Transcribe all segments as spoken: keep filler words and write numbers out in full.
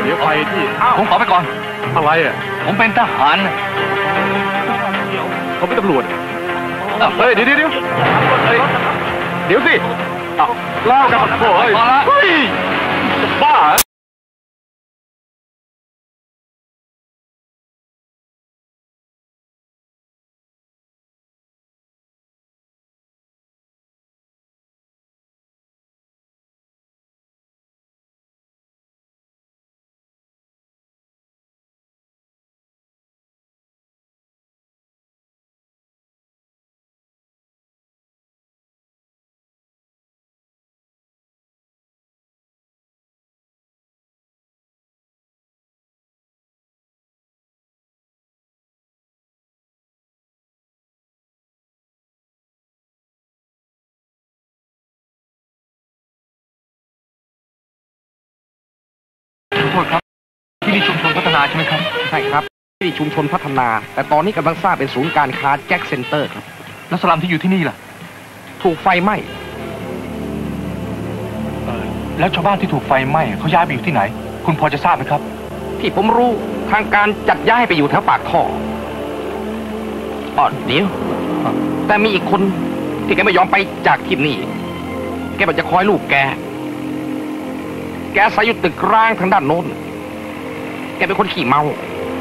ดี๋ยวไปที่ผมขอไปก่อนอะไรอ่ะผมเป็นทหารเขาเป็นตำรวจเฮ้ยเดี๋ยวเดี๋ยวเดี๋ยวเดี๋ยวสิล่ากันโอ้ยเฮ้ยจะบ้าขอโทษครับที่นี่ชุมชนพัฒนาใช่ไหมครับใช่ครับที่นี่ชุมชนพัฒนาแต่ตอนนี้กำลังสร้างเป็นศูนย์การค้าแจ็คเซ็นเตอร์ครับแล้วสลัมที่อยู่ที่นี่ล่ะถูกไฟไหม้แล้วชาวบ้านที่ถูกไฟไหม้เขาย้ายไปอยู่ที่ไหนคุณพอจะทราบไหมครับที่ผมรู้ทางการจัดย้ายไปอยู่แถวปากท่ออ๋อเดี๋ยวแต่มีอีกคนที่แกไม่ยอมไปจากที่นี่แกบอกจะคอยลูกแกแกใส่อยู่ตึกร้างทางด้านโน้นแกเป็นคนขี่เมา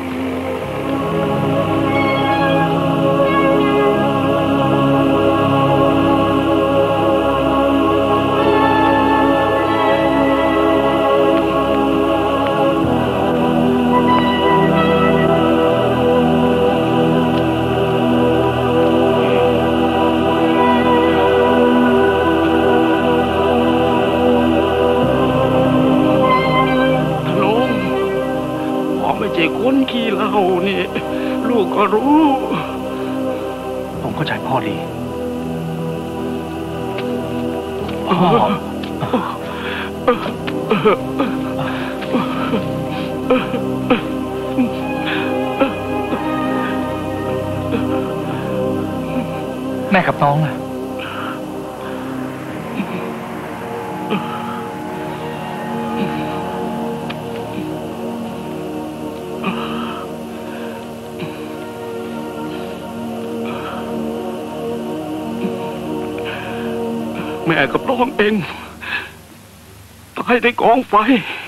คนขี้เหล้านี่ลูกก็รู้ผมเข้าใจพ่อดีแม่กับน้องล่ะแม่กับน้องเองตายในกองไฟ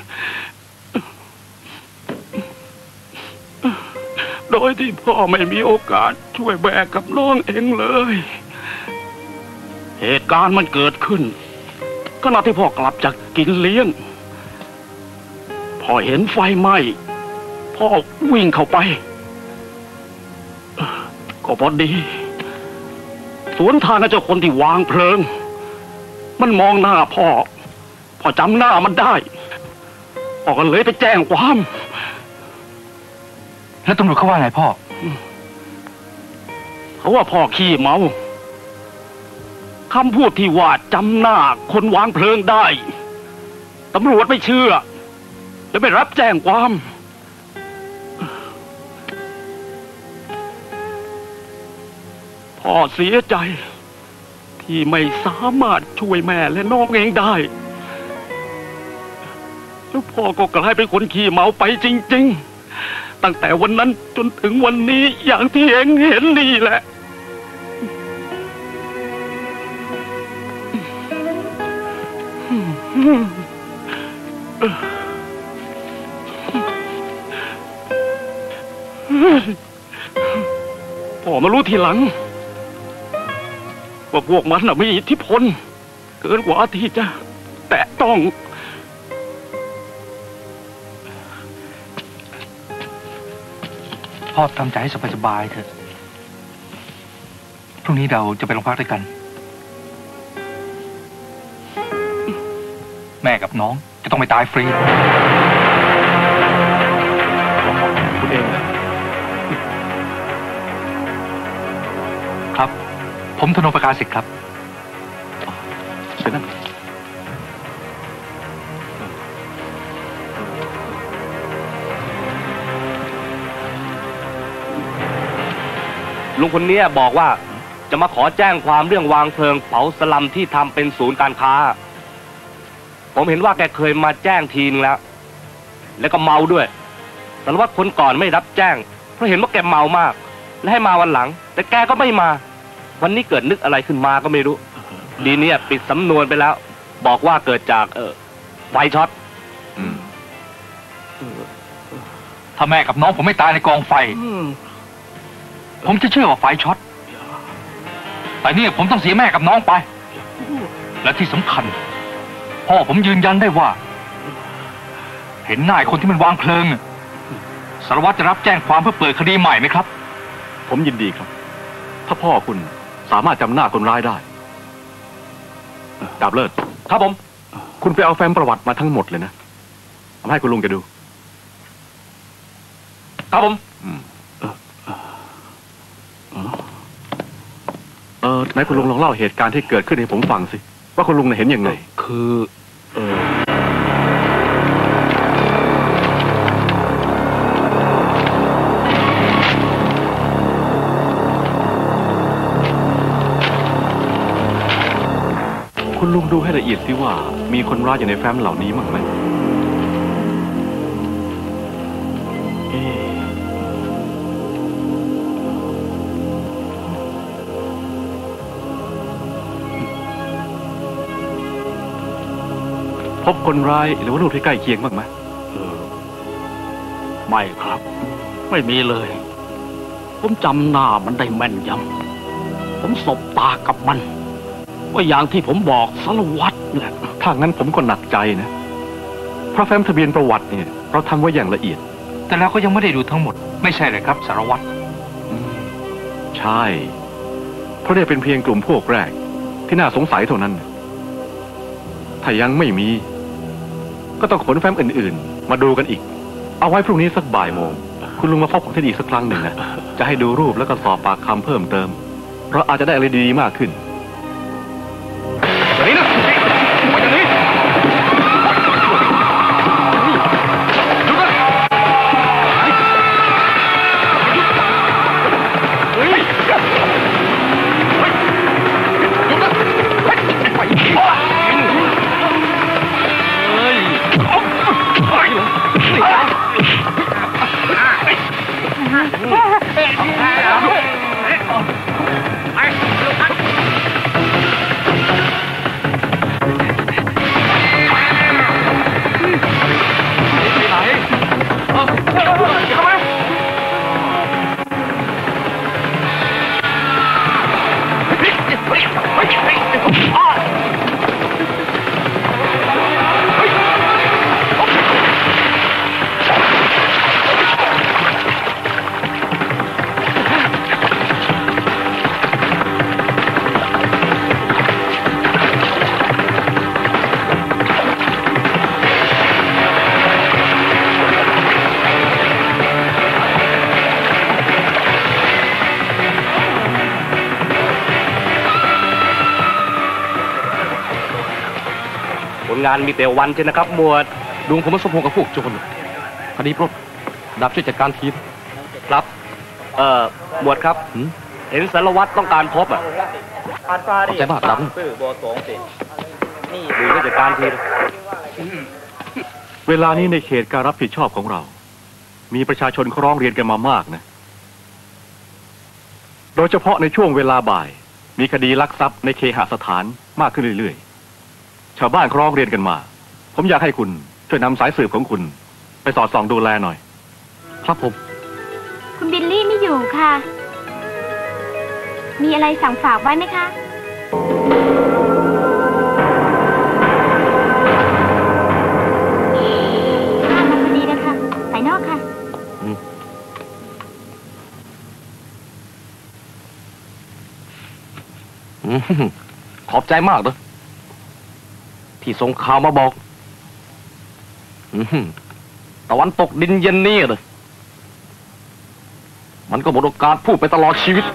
โดยที่พ่อไม่มีโอกาสช่วยแม่กับน้องเองเลยเหตุการณ์มันเกิดขึ้นขณะที่พ่อกลับจากกินเลี้ยงพ่อเห็นไฟไหม้พ่อวิ่งเข้าไปก็พอดีสวนทางกับเจ้าคนที่วางเพลิงมันมองหน้าพ่อพ่อจำหน้ามันได้พ่อก็เลยไปแจ้งความแล้วตำรวจเขาว่าไงพ่อเขาว่าพ่อขี้เมาคำพูดที่ว่าจำหน้าคนวางเพลิงได้ตำรวจไม่เชื่อและไม่รับแจ้งความพ่อเสียใจที่ไม่สามารถช่วยแม่และน้องเองได้แล้วพ่อก็กลายเป็นคนขี้เมาไปจริงๆตั้งแต่วันนั้นจนถึงวันนี้อย่างที่เองเห็นนี่แหละพ่อมารู้ทีหลังว่าพวกมันน่ะมีอิทธิพลเกินกว่าที่จะแตะต้องพ่อทำใจให้สบายๆเถอะพรุ่งนี้เราจะไปโรงพักด้วยกันแม่กับน้องจะต้องไปตายฟรีคุณเองครับผมธนงประกาศิษฐ์ครับเชิญนั่งลุงคนนี้บอกว่าจะมาขอแจ้งความเรื่องวางเพลิงเผาสลัมที่ทำเป็นศูนย์การค้าผมเห็นว่าแกเคยมาแจ้งทีนึงแล้วแล้วก็เมาด้วยสารวัตรคนก่อนไม่รับแจ้งเพราะเห็นว่าแกเมามากและให้มาวันหลังแต่แกก็ไม่มาวันนี้เกิดนึกอะไรขึ้นมาก็ไม่รู้ดีเนี่ยปิดสำนวนไปแล้วบอกว่าเกิดจากเออไฟช็อตถ้าแม่กับน้องผมไม่ตายในกองไฟผมจะเชื่อว่าไฟช็อตแต่นี่ผมต้องเสียแม่กับน้องไปและที่สำคัญพ่อผมยืนยันได้ว่าเห็นหน้าคนที่มันวางเพลิงสารวัตรจะรับแจ้งความเพื่อเปิดคดีใหม่ไหมครับผมยินดีครับถ้าพ่อคุณสามารถจำหน้าคนร้ายได้ดาบเลิศครับผมคุณไปเอาแฟ้มประวัติมาทั้งหมดเลยนะทำให้คุณลุงแกดูครับผมเออไหนคุณลุงลองเล่าเหตุการณ์ที่เกิดขึ้นให้ผมฟังสิว่าคุณลุงเห็นยังไงคือเออคุณลุงดูให้ละเอียดสิว่ามีคนร้ายอยู่ในแฟ้มเหล่านี้มั้งไหมพบคนร้ายหรือว่ารูปที่ใกล้เคียงบ้างไหมเออไม่ครับไม่มีเลยผมจำหน้ามันได้แม่นยำผมสบตากับมันว่าอย่างที่ผมบอกสารวัตรแหละถ้างั้นผมก็หนักใจนะเพราะแฟ้มทะเบียนประวัติเนี่ยเราทำไว้อย่างละเอียดแต่เราก็ยังไม่ได้ดูทั้งหมดไม่ใช่เลยครับสารวัตรใช่เพราะนี่เป็นเพียงกลุ่มพวกแรกที่น่าสงสัยเท่านั้นถ้ายังไม่มีก็ต้องขนแฟ้มอื่นๆมาดูกันอีกเอาไว้พรุ่งนี้สักบ่ายโมงคุณลุงมาพบผมที่อีกสักครั้งหนึ่งนะจะให้ดูรูปแล้วก็สอบปากคำเพิ่มเติมเพราะอาจจะได้อะไรดีๆมากขึ้นอย่างนี้นะมาอย่างนี้ดูกันเฮ้ยเฮ้ยดูกันเฮ้ยไปเฮ้ยงานมีแต่วันใช่นะครับหมวดลุงผมมาสมพงกับพวกโจรคดีปล้นดับช่วยจัดการทีมครับเอ่อหมวดครับเห็นสารวัตรต้องการพบอ่ะขอบใจมากครับนี่ดูช่วยจัดการทีมเวลานี้ในเขตการรับผิดชอบของเรามีประชาชนเขาร้องเรียนกันมามากนะโดยเฉพาะในช่วงเวลาบ่ายมีคดีลักทรัพย์ในเคหสถานมากขึ้นเรื่อยๆชาวบ้านร้องเรียนกันมาผมอยากให้คุณช่วยนำสายสืบของคุณไปสอดส่องดูแลหน่อยครับผมคุณบิลลี่ไม่อยู่ค่ะมีอะไรสั่งฝากไว้ไหมคะข้ามมาพอดีนะคะสายนอกค่ะขอบใจมากเลยที่ส่งข่าวมาบอกตะวันตกดินเย็นนี่เลยมันก็หมดโอกาสพูดไปตลอดชีวิต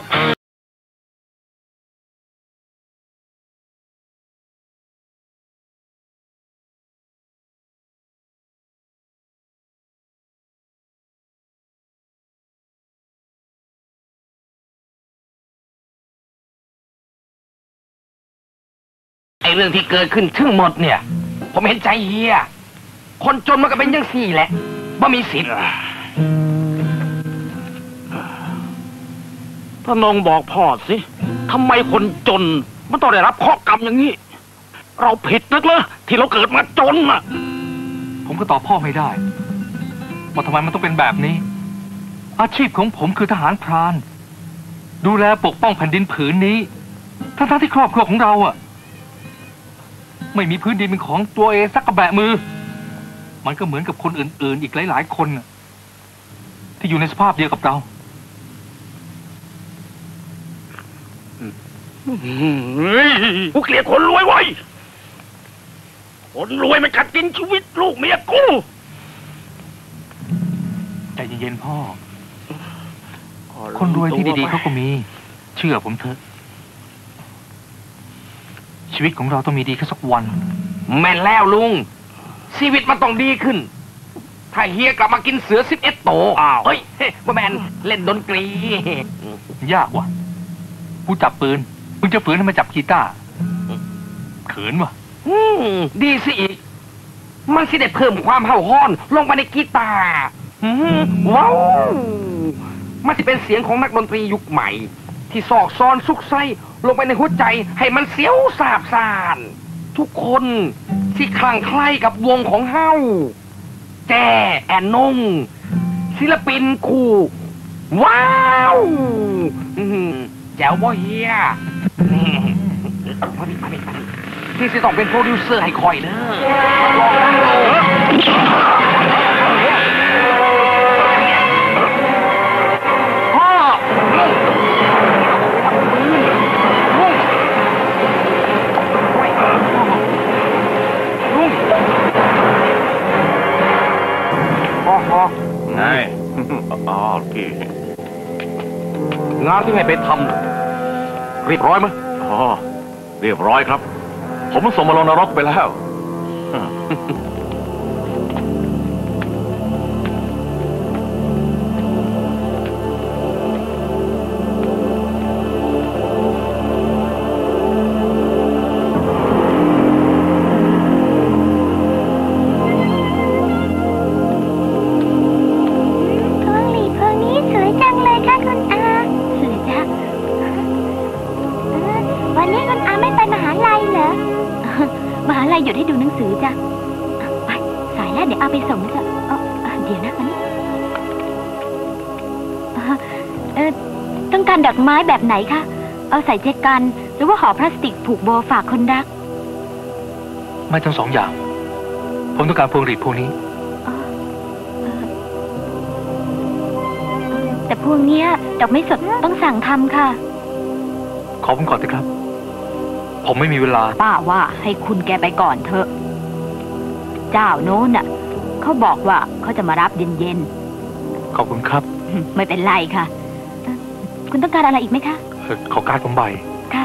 ไอ้เรื่องที่เกิดขึ้นทั้งหมดเนี่ยผมเห็นใจเฮียคนจนมันก็เป็นอย่างสี่แหละบ่มีสิทธิ์พระนงบอกพ่อสิทำไมคนจนมันต้องได้รับข้อกรรมอย่างนี้เราผิดนักเหรอที่เราเกิดมาจนน่ะผมก็ตอบพ่อไม่ได้ว่าทำไมมันต้องเป็นแบบนี้อาชีพของผมคือทหารพรานดูแลปกป้องแผ่นดินผืนนี้ทั้งๆที่ครอบครัวของเราอ่ะไม่มีพื้นดินเป็นของตัวเองสักกระแบะมือมันก็เหมือนกับคนอื่นๆอีกหลายๆคนที่อยู่ในสภาพเดียวกับเรากูเกลียดคนรวยไว้คนรวยมันกัดกินชีวิตลูกเมียกูใจเย็นๆพ่อคนรวยที่ดีๆเขาก็มีเชื่อผมเถอะชีวิตของเราต้องมีดีแค่สักวันแม่นแล้วลุงชีวิตมันต้องดีขึ้นถ้าเฮียกลับมากินเสือสิบเอ็ดโตอ้าวเฮ้ยว่าแมนเล่นดนตรียากว่ะกูจับปืนมึงจะฝืนให้มาจับกีตาร์เขินว่ะดีสิอีกมันสิได้เพิ่มความเห่าห้อนลงไปในกีตาร์ว้าวมันจะเป็นเสียงของนักดนตรียุคใหม่ที่สอกซ้อนซุกไส้ลงไปในหัวใจให้มันเสียวสาบซ่านทุกคนที่คลั่งไคล้กับวงของเฮาแจ้แอนนงศิลปินคู่ว้าวแจ๋วบ่เฮียมาดิมาดิมาดิที่สิต้องเป็นโปรดิวเซอร์ให้คอยเด้อไงอ๋อโอเคงานที่ให้ไปทำเรียบร้อยไหมอ๋อเรียบร้อยครับผมส่งมาลงนรกไปแล้วหยุดให้ดูหนังสือจ้ะไปสายแล้วเดี๋ยวเอาไปส่งนะจ๊ะเดี๋ยวนะมันเออต้องการดอกไม้แบบไหนคะเอาใส่แจกันหรือว่าห่อพลาสติกผูกโบฝากคนรักไม่ทั้งสองอย่างผมต้องการพวงหรีดพวกนี้แต่พวงเนี้ยดอกไม้สดต้องสั่งทำค่ะขอผมก่อนสิครับผมไม่มีเวลาป้าว่าให้คุณแกไปก่อนเถอะเจ้าโน้นน่ะเขาบอกว่าเขาจะมารับเย็นๆขอบคุณครับไม่เป็นไรค่ะคุณต้องการอะไรอีกไหมคะขอการ์ดผมใบค่ะ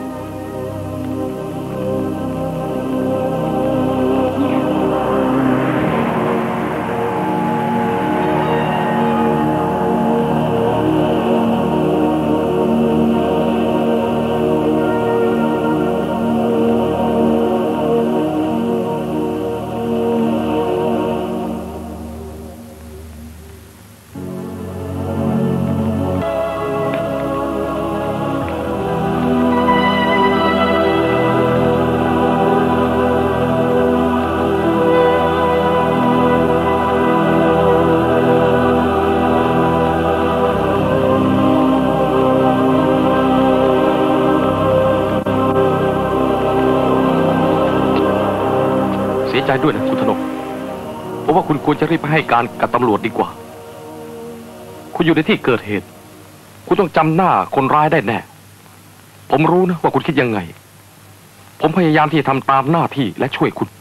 ใจด้วยนะคุณธนงเพราะว่าคุณควรจะรีบไปให้การกับตำรวจดีกว่าคุณอยู่ในที่เกิดเหตุคุณต้องจำหน้าคนร้ายได้แน่ผมรู้นะว่าคุณคิดยังไงผมพยายามที่จะทำตามหน้าที่และช่วยคุณ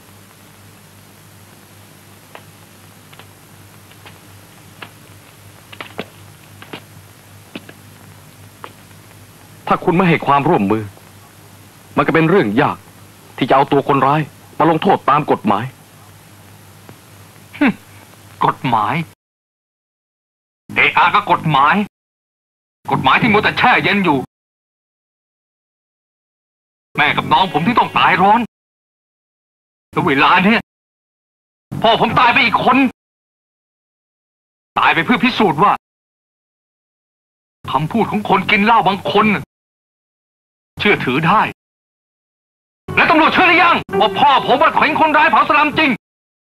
ถ้าคุณไม่ให้ความร่วมมือมันก็เป็นเรื่องยากที่จะเอาตัวคนร้ายมาลงโทษตามกฎหมายกฎหมายเออาก็กฎหมายกฎหมายที่มัวแต่แช่เย็นอยู่แม่กับน้องผมที่ต้องตายร้อนแล้วเวลาเนี้ยพ่อผมตายไปอีกคนตายไปเพื่อพิสูจน์ว่าคำพูดของคนกินเหล้าบางคนเชื่อถือได้และตำรวจเชื่อหรือยังว่าพ่อผมเป็นเห็นคนร้ายเผาสลัมจริง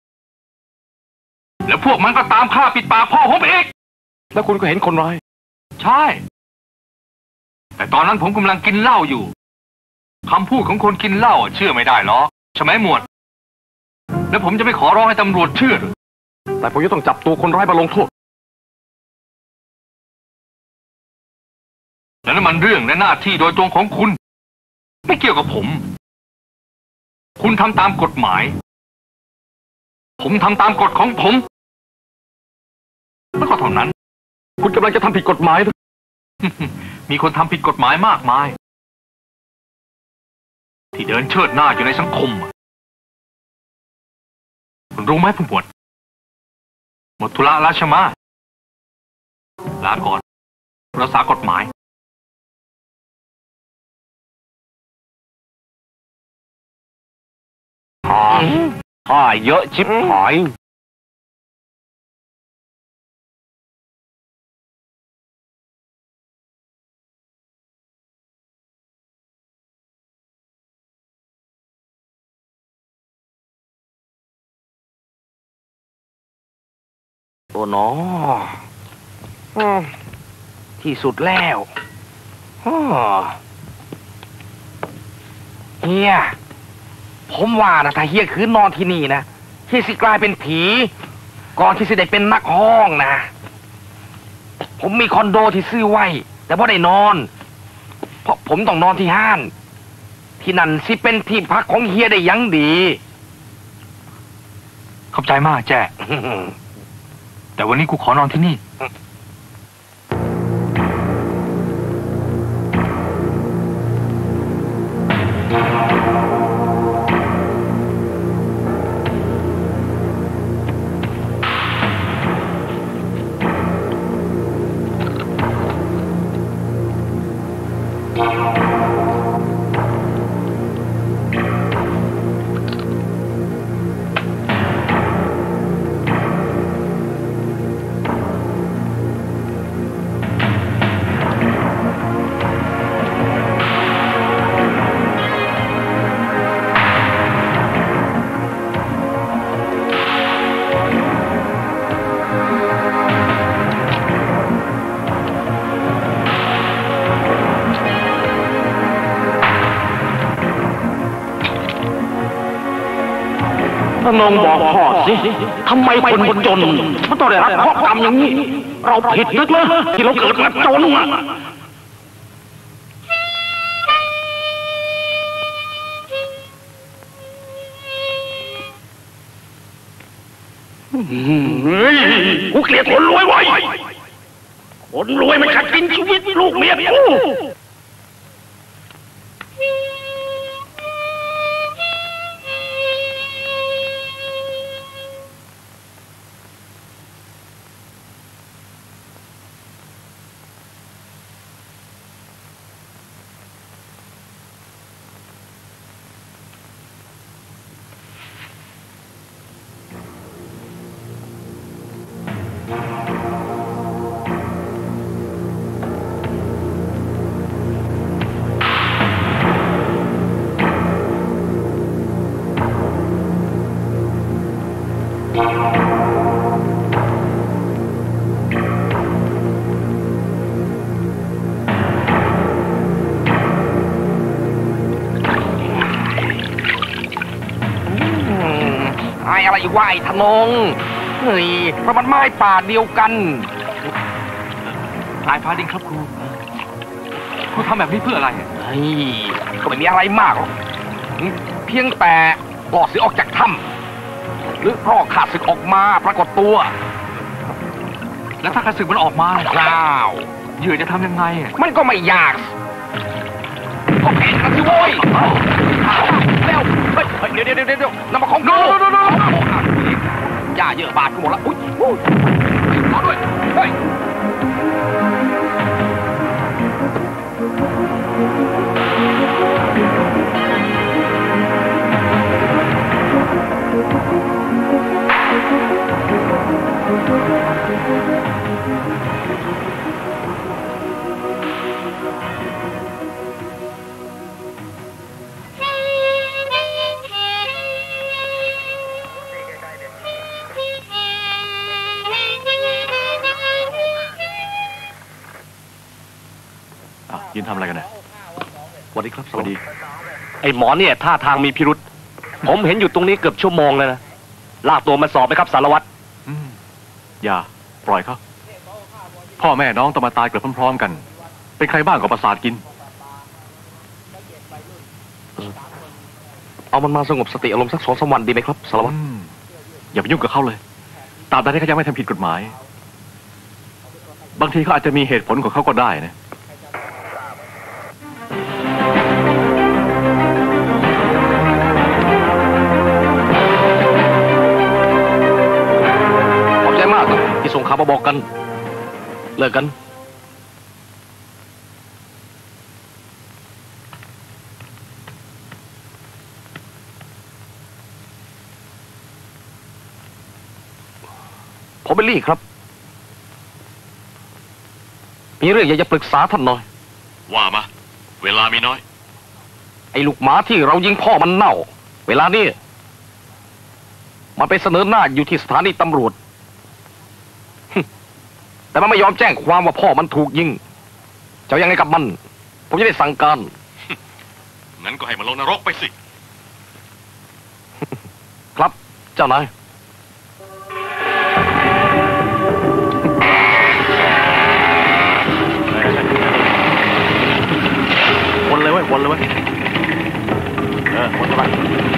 แล้วพวกมันก็ตามฆ่าปิดปากพ่อผมอีกแล้วคุณก็เห็นคนร้ายใช่แต่ตอนนั้นผมกำลังกินเหล้าอยู่คำพูดของคนกินเหล้าเชื่อไม่ได้หรอกใช่ไหมหมวดแล้วผมจะไม่ขอร้องให้ตำรวจเชื่อแต่ผมจะต้องจับตัวคนร้ายมาลงโทษแล้วนั่นมันเรื่องและหน้าที่โดยตรงของคุณไม่เกี่ยวกับผมคุณทำตามกฎหมายผมทำตามกฎของผมแล้วก็เท่านั้นคุณกำลังจะทำผิดกฎหมายมีคนทำผิดกฎหมายมากมายที่เดินเชิดหน้าอยู่ในสังคมคุณรู้ไหมผู้หมวดหมดธุระแล้วใช่ไหมลาก่อนรักษากฎหมายอ๋อข้าเยอะชิบหายตัวน้อที่สุดแล้วเฮียผมว่านะถ้าเฮียคืนนอนที่นี่นะเฮียสิกลายเป็นผีก่อนที่จะได้เป็นนักห้องนะผมมีคอนโดที่ซื้อไว้แต่พอได้นอนเพราะผมต้องนอนที่ห้านที่นั่นสิเป็นที่พักของเฮียได้ยังดีขอบใจมากแจ้แต่วันนี้กูขอนอนที่นี่นงบอกพ่อสิทำไมคนจนมันต้องได้รับเคราะห์กรรมอย่างนี้เราผิดนักเลยที่เราเกิดมาจนอ่ะกูเกลียดคนรวยไว้คนรวยมันขัดกินชีวิตลูกเมียกูอะไรวะไอ้ธนงเฮ้ยเพราะมันไม้ป่าเดียวกันนายพาดิงครับครูครูทำแบบนี้เพื่ออะไรเฮ้ยก็ไม่มีอะไรมากหรอกเพียงแต่ปลอดศึกออกจากถ้ำหรือรอขาดศึกออกมาปรากฏตัวแล้วถ้าขาดศึกมันออกมาอ้าวเหยื่อจะทำยังไงมันก็ไม่ยากก็แข่งกันสิโว้ยเร็วเฮ้ยเดี๋ยวเดี๋ยวเดี๋ยวเดี๋ยวน้ำมันของกูย่าเยอะบาดกูหมดละอุ้ยรอด้วยเฮ้ย Thank you. ยืนทำอะไรกันเนี่ยสวัสดีครับสวัสดีไอ้หมอเนี่ยท่าทางมีพิรุษผมเห็นอยู่ตรงนี้เกือบชั่วโมงเลยนะลากตัวมาสอบไหมครับสารวัตรอย่าปล่อยเขาพ่อแม่น้องต้องมาตายเกือบพร้อมๆกันเป็นใครบ้างก็ประสาทกินเอามันมาสงบสติอารมณ์สักสองสามวันดีไหมครับสารวัตรอย่าไปยุ่งกับเขาเลยตราบใดที่เขายังไม่ทำผิดกฎหมายบางทีเขาอาจจะมีเหตุผลของเขาก็ได้นะที่ส่งข่าวมาบอกกันเลิกกันผมเบลลี่ครับมีเรื่องอยากจะปรึกษาท่านหน่อยว่ามาเวลามีน้อยไอ้ลูกหมาที่เรายิงพ่อมันเน่าเวลานี้มันไปเสนอหน้าอยู่ที่สถานีตำรวจแต่มันไม่ยอมแจ้งความว่าพ่อมันถูกยิงจะยังไงกับมันผมจะได้สั่งการงั้นก็ให้มันลงนรกไปสิครับเจ้านายวนเลยเว้ยวนเลยเว้ยเออวนไป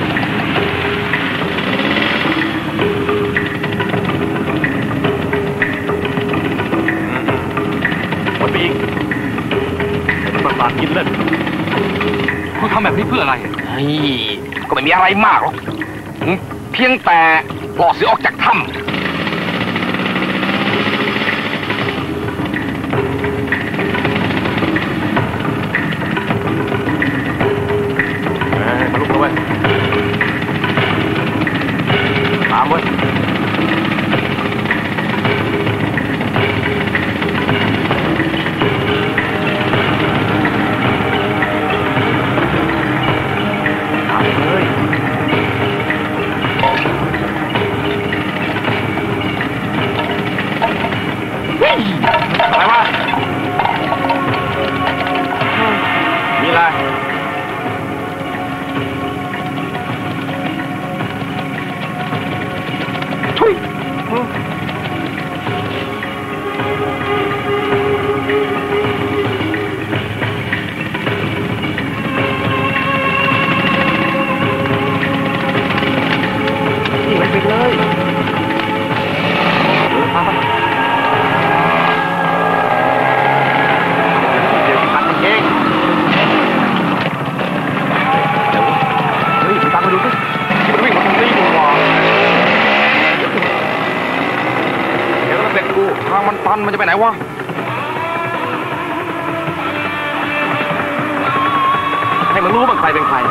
วนไปอีกมันประสาทกินเล่นคุณทำแบบนี้เพื่ออะไรเฮ้ยก็ไม่มีอะไรมากหรอกเพียงแต่หลอกเสือออกจากถ้ำมาลุกเลยตามเว้ยอะไรวะมีอะไรทุยนี่ไว้ไปเลยทางมันตันมันจะไปไหนวะให้มันรู้ว่าใครเป็นใคร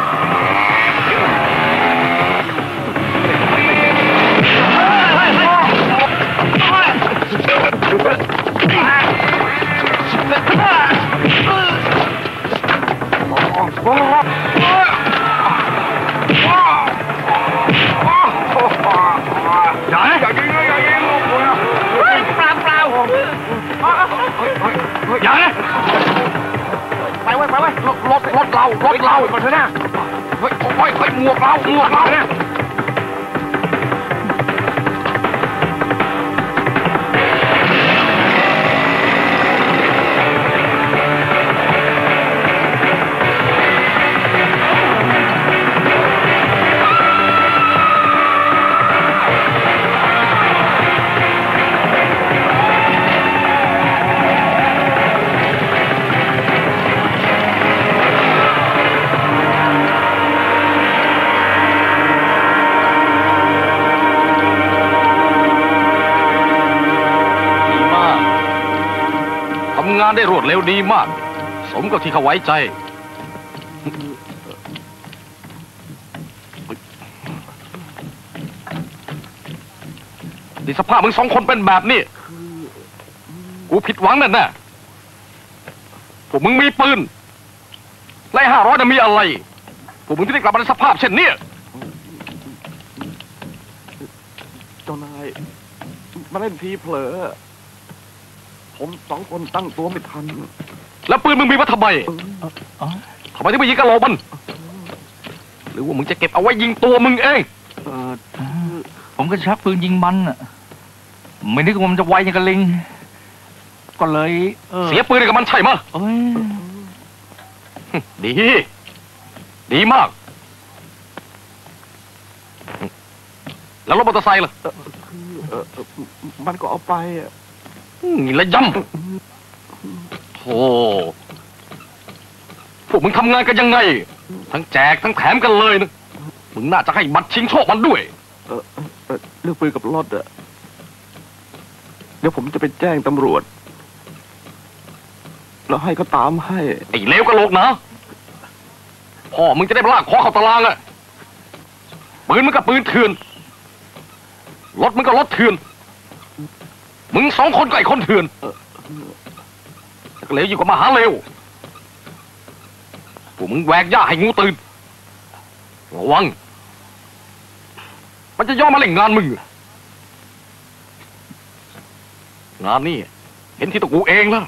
อย่าอย่ายิงอย่ายิงลูกกูนะเปล่าเปล่าอย่านะไปไว้ไปไว้รถรถรถเรารถเรามาเถอะนะเฮ้ยโอ้ยเฮ้ยหมวกเราหมวกเราเนี่ยงานได้รวดเร็วดีมากสมกับที่เขาไว้ใจที่สภาพมึงสองคนเป็นแบบนี้กูผิดหวังแน่แน่พวกมึงมีปืนไล่ห้าร้อยน่ะมีอะไรพวกมึงที่ได้กลับมาในสภาพเช่นนี้เจ้านายมาเล่นทีเผลอผมสองคนตั้งตัวไม่ทันแล้วปืนมึงมีไว้ทำไมทำไมถึงไม่ยิงกระโหลกมันหรือว่ามึงจะเก็บเอาไว้ยิงตัวมึงเองผมก็ชักปืนยิงมันอ่ะไม่นึกว่ามันจะไวอย่างกับลิงก็เลยเสียปืนกับมันใช่ไหมดีดีมากแล้วรถมอเตอร์ไซค์ล่ะมันก็เอาไปนี่ละย่ำโธ่พวกมึงทำงานกันยังไงทั้งแจกทั้งแถมกันเลยนะมึงน่าจะให้บัตรชิงโชคมันด้วยเออเออเรื่องปืนกับรถอะเดี๋ยวผมจะไปแจ้งตำรวจแล้วให้เขาตามให้ไอ้เลวกะโหลกนะพ่อมึงจะได้ลากคอเข้าตารางอะปืนมึงกับปืนเถื่อนรถมึงก็รถเถื่อนมึงสองคนก็ไอ้คนเถื่อนเลวอยู่กับมหาเลวพวกมึงแหวกย่าให้งูตื่นระวังมันจะย่อมาเล่นงานมึงงานนี้เห็นที่ตัวกูเองแล้ว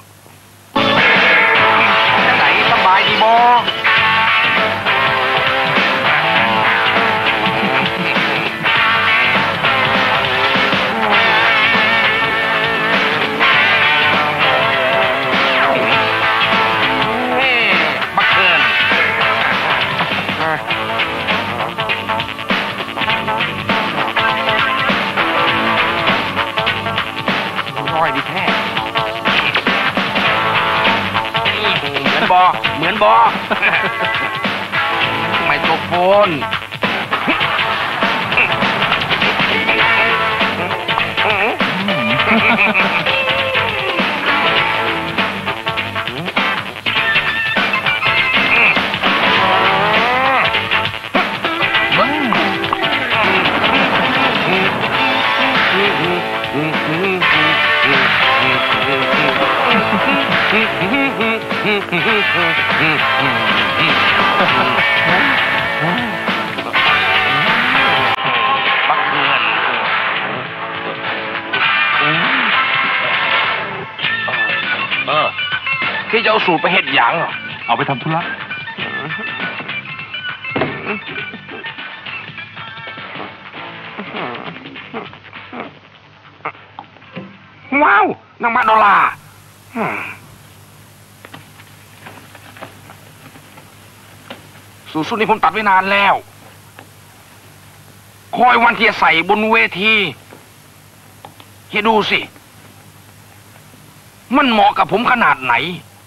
ไหนสบายดีบอเหมือนบอไมโครโฟนบักเงินเออที่จะเอาสูตรไปเห็ดหยังเอาไปทำธุระว้าวนางมาดอลลาร์สูตรสุดนี้ผมตัดไว้นานแล้วคอยวันที่จะใส่บนเวทีเฮียดูสิมันเหมาะกับผมขนาดไหน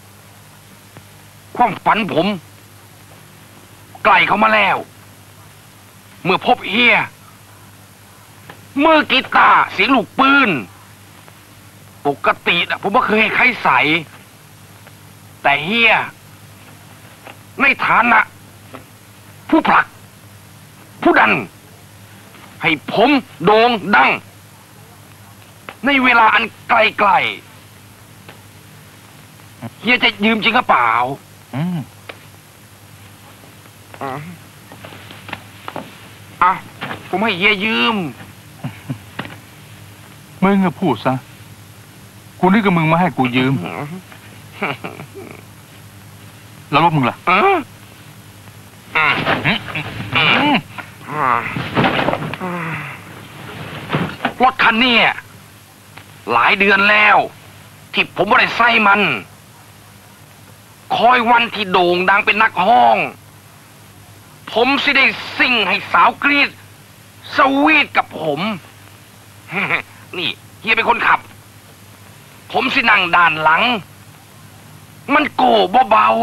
ความฝันผมไกลเข้ามาแล้วเมื่อพบเฮียมือกีตาร์เสียงลูกปืนปกตินะผมไม่เคยให้ใครใส่แต่เฮียในฐานะผู้ผลักผู้ดันให้ผมโด่งดังในเวลาอันไกลๆเฮียจะยืมจริงหรือเปล่าอ่ะผมให้เฮียยืมมึงก็พูดซะกูนึกกับมึงมาให้กูยืมแล้วรถมึงล่ะรถคันนี้หลายเดือนแล้วที่ผมไม่ได้ใส่มันคอยวันที่โด่งดังเป็นนักห้องผมสิได้ซิ่งให้สาวกรีดสวีทกับผมนี่เฮียเป็นคนขับผมสินั่งด้านหลังมันโก้เบา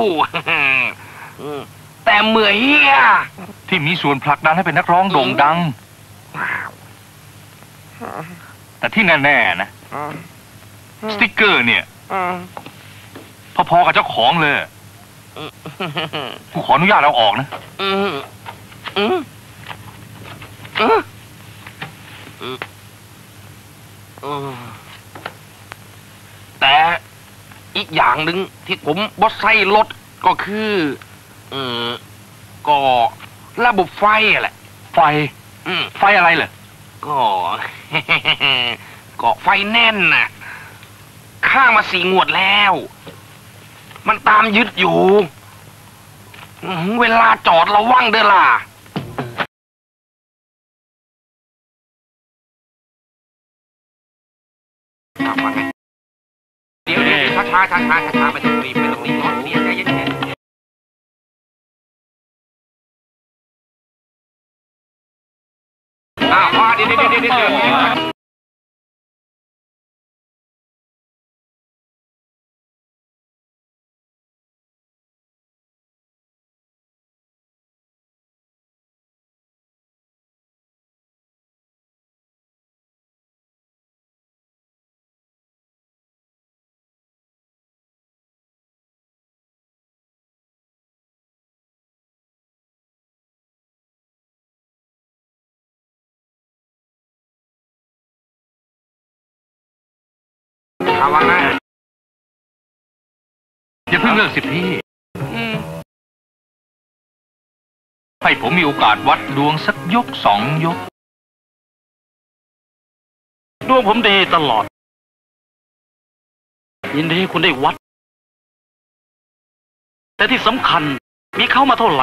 ๆแต่เมื่อเฮียที่มีส่วนผลักดันให้เป็นนักร้องโด่งดังแต่ที่แน่ๆนะสติ๊กเกอร์เนี่ยพอๆกับเจ้าของเลยกูขออนุญาตเอาออกนะแต่อีกอย่างหนึ่งที่ผมบอสไซรถก็คือเออก็ระบบไฟแหละไฟอืมไฟอะไรเหรอก็ ก็ไฟแน่นน่ะข้างมาสี่งวดแล้ว มันตามยึดอยู่เวลาจอดระวังเด้อล่ะเดี๋ยวเดี๋ยวช้าช้าช้าช้าช้าไม่ต้องรีบไม่ต้องรีบร้อนเนี่ยใจเย็นๆอ้าวเดี๋ยวเดี๋ยวเดี๋ยวเดี๋ยวเอาว่าไงอย่าเพิ่งเลิกสิพี่ให้ผมมีโอกาสวัดดวงสักยกสองยกดวงผมดีตลอดยินดีคุณได้วัดแต่ที่สำคัญมีเข้ามาเท่าไหร่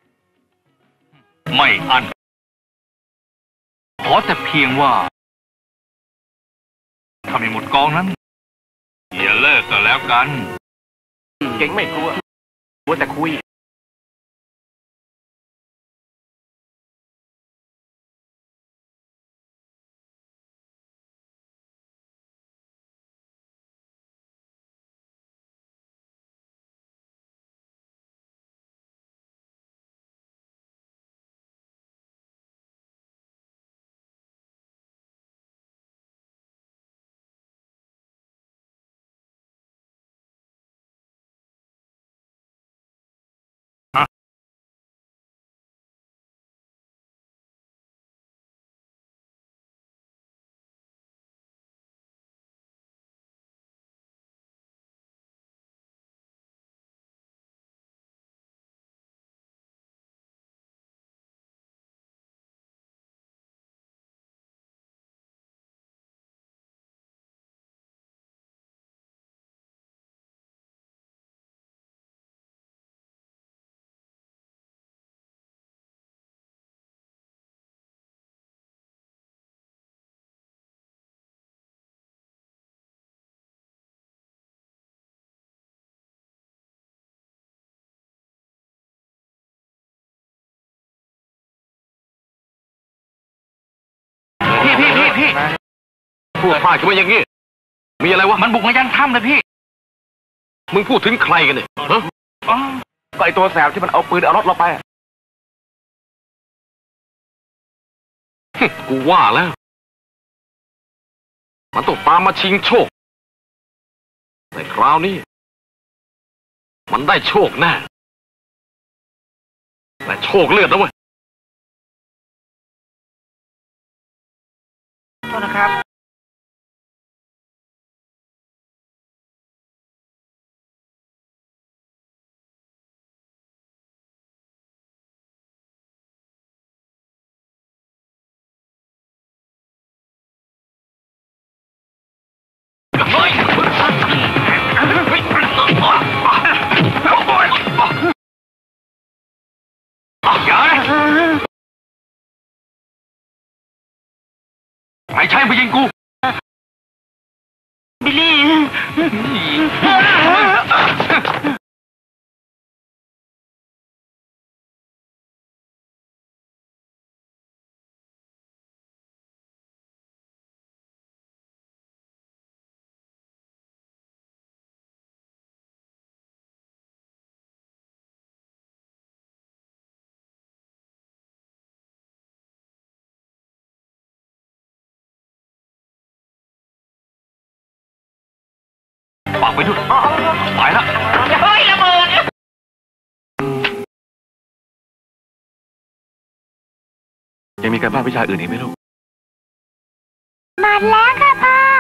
ไม่อันขอแต่เพียงว่าถ้าไม่หมดกองนั้นอย่าเลิกก็แล้วกันเก่งไม่กลัวกลัวแต่คุยพูดพลาดกันมาอย่างนี้มีอะไรวะมันบุกมายันถ้ำเลยพี่มึงพูดถึงใครกันเนี่ยฮะก็ไอตัวแสบที่มันเอาปืนเอารถเราไปกูว่าแล้วมันต้องตามมาชิงโชคแต่คราวนี้มันได้โชคแน่แต่โชคเลือดนะเว้ยโทษนะครับไม่ใช่มายิงกูบิลลี่ฝากไปด้วยไปละเฮ้ยระเบิดยังมีการบ้านวิชาอื่นอีกไหมลูกมาแล้วค่ะพ่อ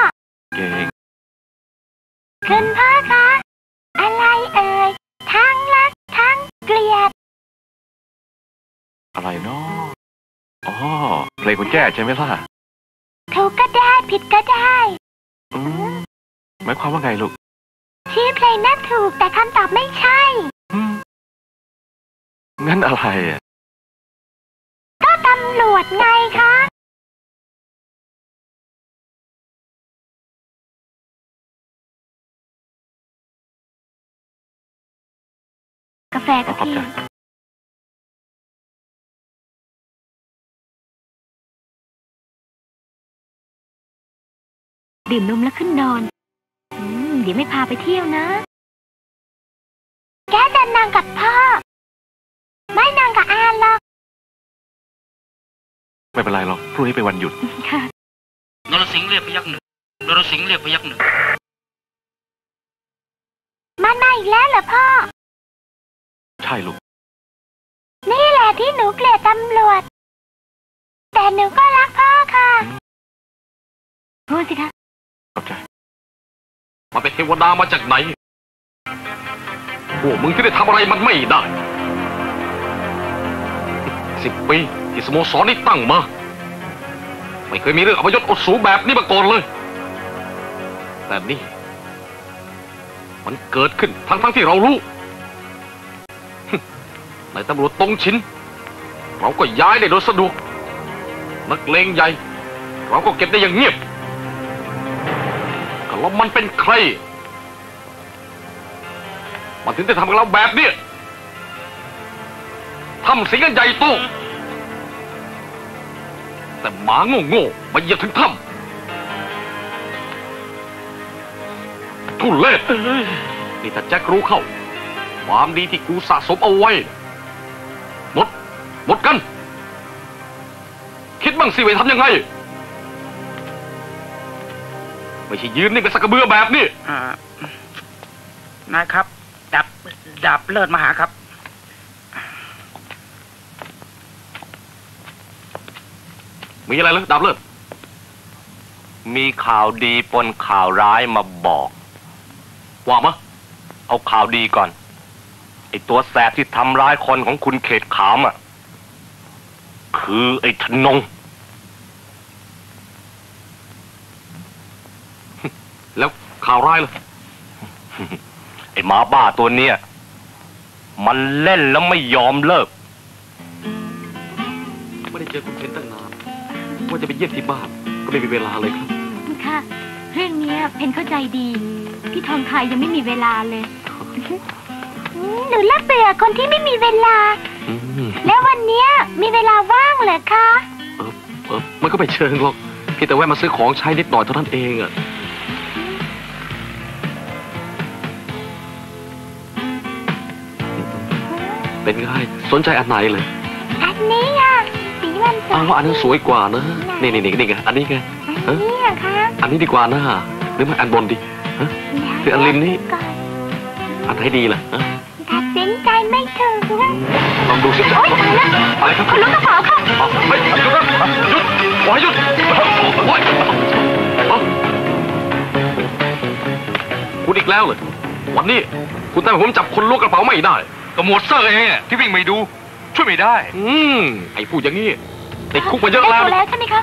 คุณพ่อคะอะไรเอ่ยทั้งรักทั้งเกลียดอะไรเนาะอ๋อเพลงคุณแก้ใช่ไหมล่ะถูกก็ได้ผิดก็ได้อืมหมายความว่าไงลูกชื่อเพลงน่าถูกแต่คำตอบไม่ใช่งั้นอะไรอ่ะก็ตำรวจไงคะกาแฟกับพี่ดื่มนมแล้วขึ้นนอนอืมเดี๋ยวไม่พาไปเที่ยวนะแกจะนั่งกับพ่อไม่นั่งกับอาหรอกไม่เป็นไรหรอกพรุ่งนี้เป็นวันหยุดค่ะนรสิงห์เรียกพยักหนึ่งนรสิงห์เรียกพยักหนึ่งมันมาอีกแล้วเหรอพ่อใช่ลูกนี่แหละที่หนูเกลียดตำรวจแต่หนูก็รักพ่อค่ะพูดสิคะเข้าใจมันเป็นเทวดามาจากไหนพวกมึงที่ได้ทำอะไรมันไม่ได้สิบปีที่สโมสรนี้ตั้งมาไม่เคยมีเรื่องอัปยศอดสูแบบนี้มาก่อนเลยแต่นี่มันเกิดขึ้นทั้งทั้งที่เรารู้ในตำรวจตรงชิ้นเราก็ย้ายได้โดยสะดวกนักเลงใหญ่เราก็เก็บได้อย่างเงียบก็แล้วมันเป็นใครมันถึงได้ทำกับเราแบบนี้ทำสิ่งใหญ่โตแต่หมาโง่ๆมาเหยียบถึงถ้ำทุเรศนี่ถ้าแจ็ครู้เข้าความดีที่กูสะสมเอาไว้หมดหมดกันคิดบ้างสิว่าทำยังไงไม่ใช่ยืนนิ่งเป็นสักกระเบือแบบนี้นายครับดับดับเลิศมาหาครับมีอะไรเหรอดับเลิศมีข่าวดีปนข่าวร้ายมาบอกว่ามะเอาข่าวดีก่อนไอ้ตัวแสบที่ทำร้ายคนของคุณเขตขามอ่ะคือไอ้ธนงแล้วข่าวร้ายล่ะไอ้หมาบ้าตัวเนี้ยมันเล่นแล้วไม่ยอมเลิกไม่ได้เจอคุณเพนตั้งนานว่าจะไปเยี่ยมที่บ้านก็ไม่มีเวลาเลยครับค่ะเรื่องนี้เพนเข้าใจดีพี่ทองไทยยังไม่มีเวลาเลยหนูละเบื่อคนที่ไม่มีเวลาแล้ววันนี้มีเวลาว่างเหรอคะเออเออมันก็ไม่เชิงหรอกพี่แต่แวะมาซื้อของใช้นิดหน่อยเท่านั้นเองอะเป็นไงสนใจอันไหนเลยอันนี้อ่ะสีมันสวยอ้าวอันนั้นสวยกว่านะนี่นี่นี่นี่ไงอันนี้ไงอันนี้อะคะอันนี้ดีกว่านะหรือมาอันบนดีฮะคืออันริมนี่อันไหนดีล่ะตัดสินใจไม่ถูกนะลองดูสิโอ๊ยตายแล้วอะไรครับคุณลูกกระเป๋าค่ะเฮ้ยหยุดนะหยุดโอ้ยหยุดโอ้ยคุณอีกแล้วเลยวันนี้คุณทำให้ผมจับคนล้วงกระเป๋าไม่ได้ก็หมวดเซอร์เองที่วิ่งไม่ดูช่วยไม่ได้อืมไอ้พูดอย่างนี้ติดคุกมาเยอะแล้วได้แล้วใช่ไหมคะ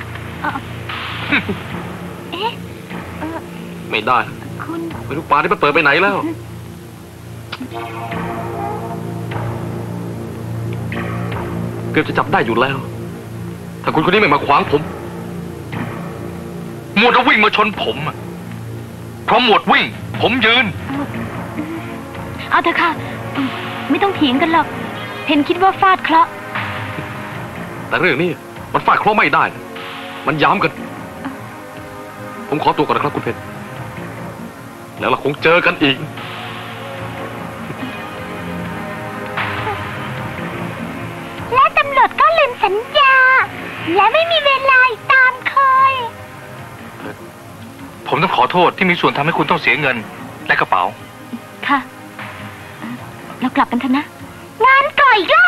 เอ๊ะไม่ได้คุณไม่รู้ป่าที่มันเปิดไปไหนแล้วเกือบจะจับได้อยู่แล้วถ้าคุณคนนี้ไม่มาขวางผมหมวดวิ่งมาชนผมเพราะหมวดวิ่งผมยืนเอาเถอะค่ะไม่ต้องเถียงกันหรอกเพนคิดว่าฟาดเคราะห์แต่เรื่องนี้มันฟาดเคราะห์ไม่ได้มันย้ำกันผมขอตัวก่อนนะครับคุณเพนแล้วเราคงเจอกันอีกและตำรวจก็ลืมสัญญาและไม่มีเวลาตามเคยผมต้องขอโทษที่มีส่วนทำให้คุณต้องเสียเงินและกระเป๋าค่ะเรากลับกันเถอะนะงานก่อยก็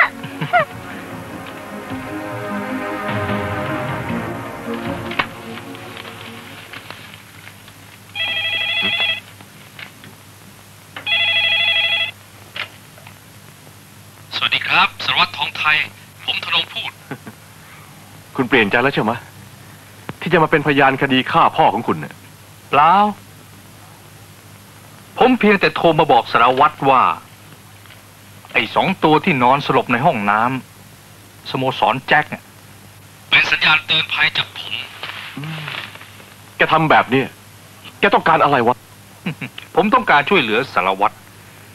สารวัตรทองไทยผมธนงพูดคุณเปลี่ยนใจแล้วใช่ไหมที่จะมาเป็นพยานคดีฆ่าพ่อของคุณเนี่ยเปล่าผมเพียงแต่โทรมาบอกสารวัตรว่าไอ้สองตัวที่นอนสลบในห้องน้ำสโมสรแจ็คเนี่ยเป็นสัญญาณเตือนภัยจากผมแกทำแบบนี้แกต้องการอะไรวะผมต้องการช่วยเหลือสารวัตร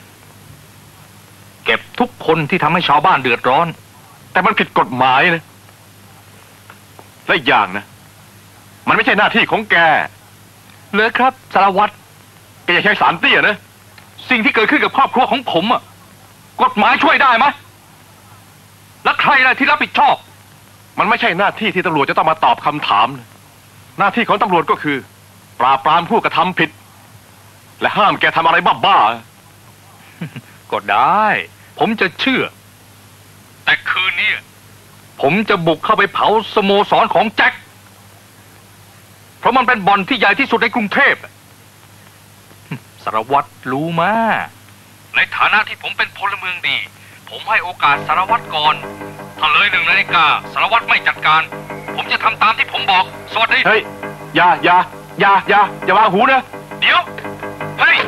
เก็บทุกคนที่ทำให้ชาวบ้านเดือดร้อนแต่มันผิดกฎหมายนะและอีกอย่างนะมันไม่ใช่หน้าที่ของแกเลยครับสารวัตรแกอย่าใช้สารเตี้ยนะสิ่งที่เกิดขึ้นกับครอบครัวของผมอ่ะกฎหมายช่วยได้ไหมแล้วใครล่ะที่รับผิดชอบมันไม่ใช่หน้าที่ที่ตำรวจจะต้องมาตอบคำถามหน้าที่ของตำรวจก็คือปราบปรามผู้กระทำผิดและห้ามแกทำอะไรบ้าๆ ก็ได้ผมจะเชื่อแต่คืนนี้ผมจะบุกเข้าไปเผาสโมสรของแจ็คเพราะมันเป็นบ่อนที่ใหญ่ที่สุดในกรุงเทพสารวัตรรู้มาในฐานะที่ผมเป็นพลเมืองดีผมให้โอกาสสารวัตรก่อนถ้าเลยหนึ่งนาฬิกาสารวัตรไม่จัดการผมจะทำตามที่ผมบอกสวัสดีเฮ้ยอย่าอย่าอย่าอย่าอย่าวางหูนะเดี๋ยวเฮ้ย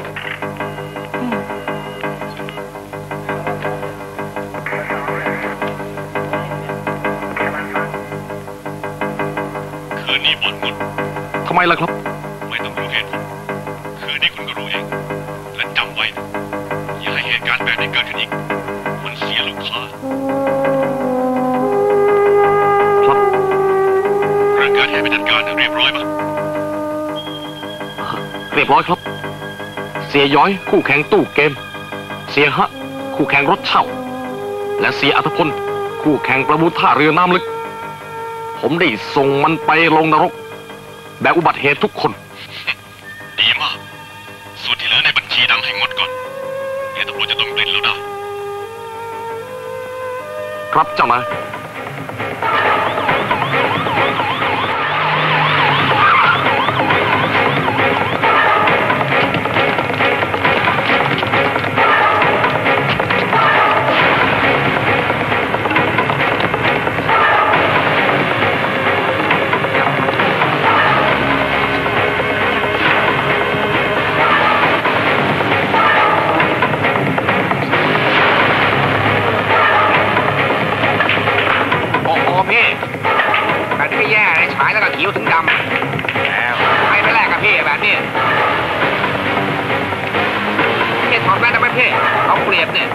คืนนี้บ่อนหมดทำไมล่ะครับไม่ต้องรู้เหตุผลคืนนี้คุณก็รู้เองและจำไว้นะอย่าให้เหตุการณ์แบบนี้เกิดขึ้นอีกมันเสียลูกค้าครับเรื่องการให้ไปจัดการเรียบร้อยปะเรียบร้อยครับเสียย้อยคู่แข่งตู้เกมเสียฮะคู่แข่งรถเช่าและเสียอัธพลคู่แข่งประมูลท่าเรือน้ำลึกผมได้ส่งมันไปลงนรกแบบอุบัติเหตุทุกคนดีมากส่วนที่เหลือในบัญชีดังให้งดก่อนเดี๋ยวตำรวจจะต้องรินแล้วได้ครับเจ้านายคิ้วถึงดำแล้วไปไปแรกกับพี่แบบนี้พี่ถอดแว่นได้ไหมพี่เขาเปรียบเนี่ย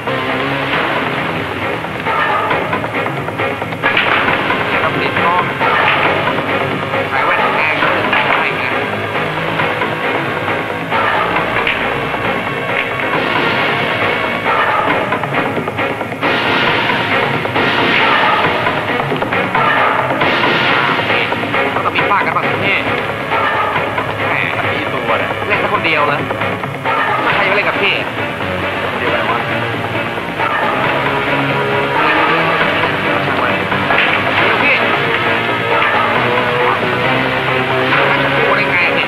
เขาเปรียบน้องใส่แว่นแดงก็ถึงได้ไงฟาดกันบ้างพี่แหมมีตัวเนี่ยเล่นแค่คนเดียวเลยใครจะเล่นกับพี่เดียวกันวะเดี๋ยวพี่จะพูดยังไงเนี่ย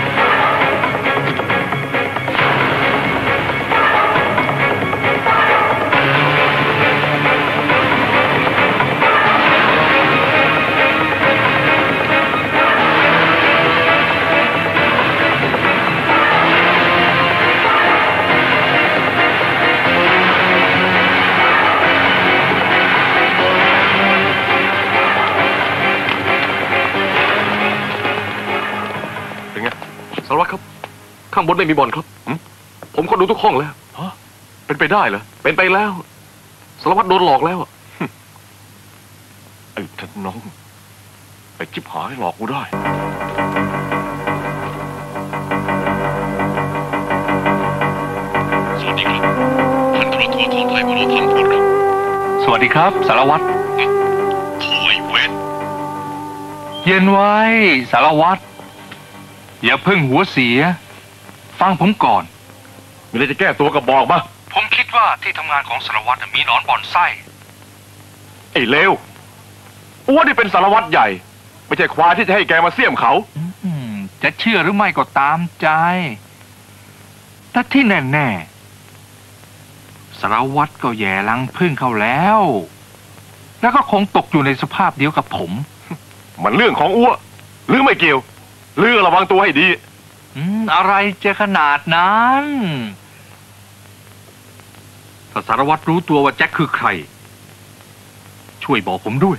สารวัตรครับข้างบนไม่มีบ่อนครับผมก็ดูทุกห้องแล้วฮะเป็นไปได้เหรอเป็นไปแล้วสารวัตรโดนหลอกแล้วไอ้ท่านน้องไอ้จิ๊บหายหลอกกูได้สวัสดีครับท่านตำรวจโททองไทยบุรุษพันพูดครับสวัสดีครับสารวัตรโถ่ไอ้เวรเย็นไว้สารวัตรอย่าเพิ่งหัวเสียฟังผมก่อนมีอะไรจะแก้ตัวก็บอกมาผมคิดว่าที่ทำงานของสารวัตรมีหนอนบ่อนไส้ไอ้เลวอ้วนนี่เป็นสารวัตรใหญ่ไม่ใช่ควายที่จะให้แกมาเสี่ยมเขาจะเชื่อหรือไม่ก็ตามใจแต่ที่แน่ๆสารวัตรก็แย่ลังพึ่งเขาแล้ว แล้วก็คงตกอยู่ในสภาพเดียวกับผมมันเรื่องของอ้วหรือไม่เกี่ยวหรือระวังตัวให้ดีอืมอะไรจะขนาดนั้นถ้าสารวัตรรู้ตัวว่าแจ็คคือใครช่วยบอกผมด้วย